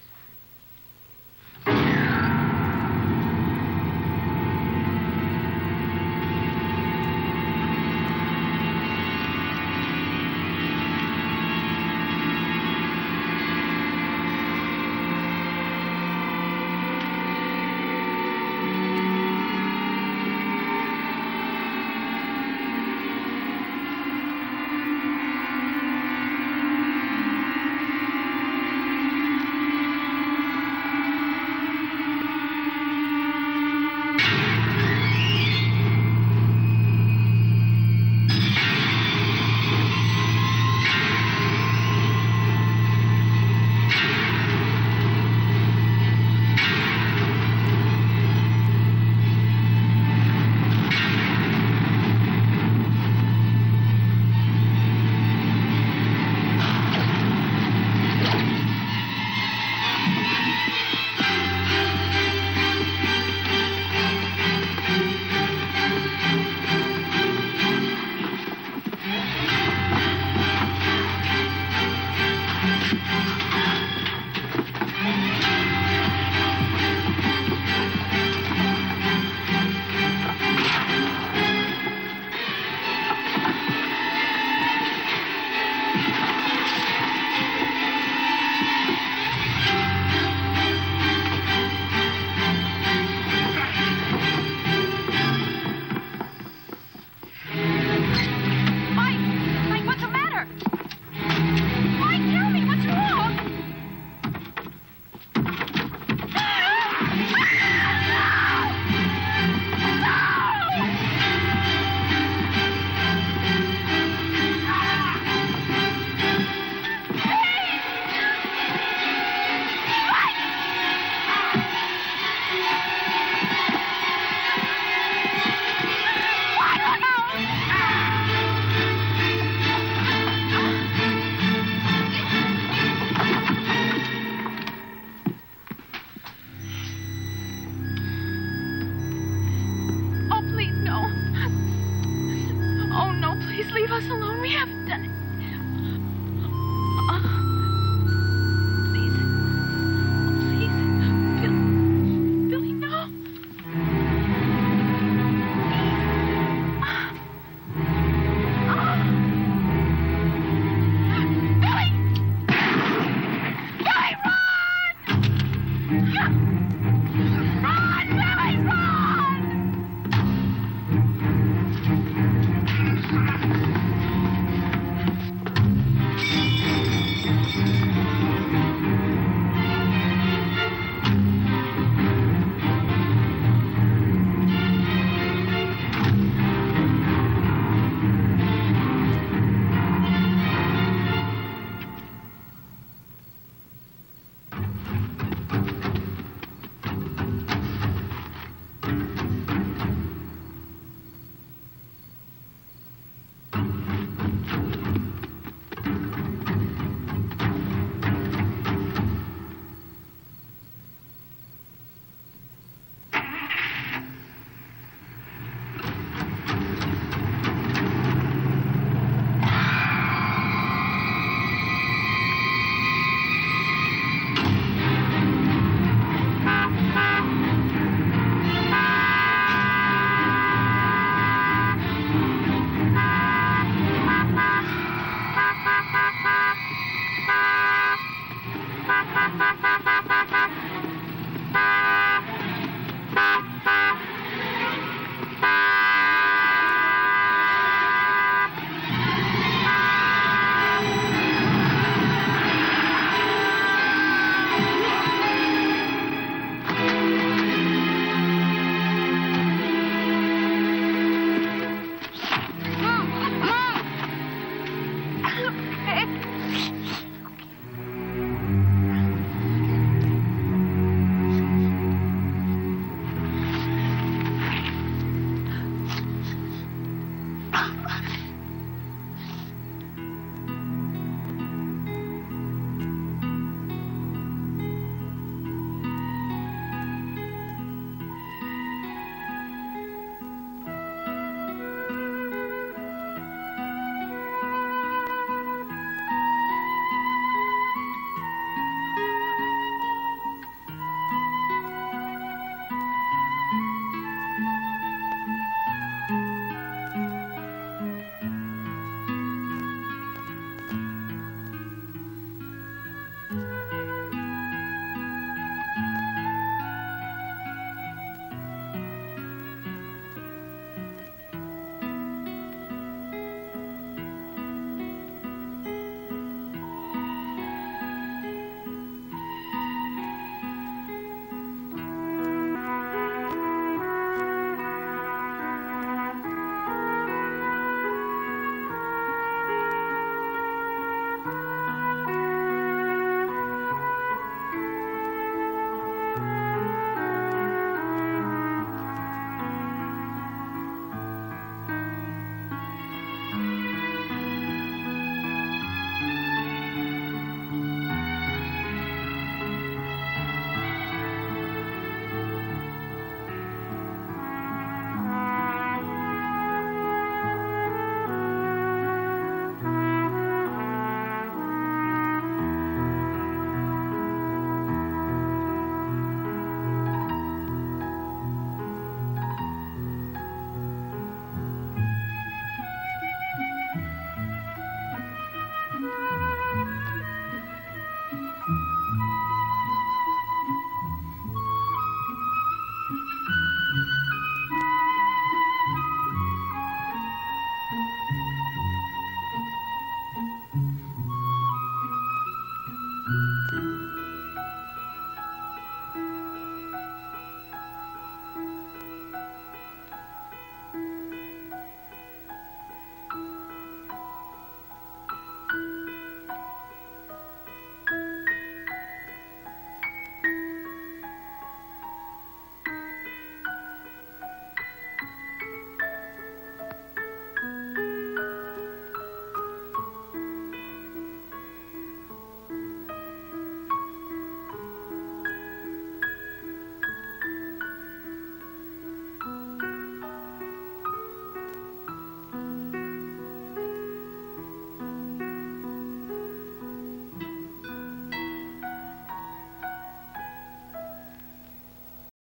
Speaker 8: Thank you.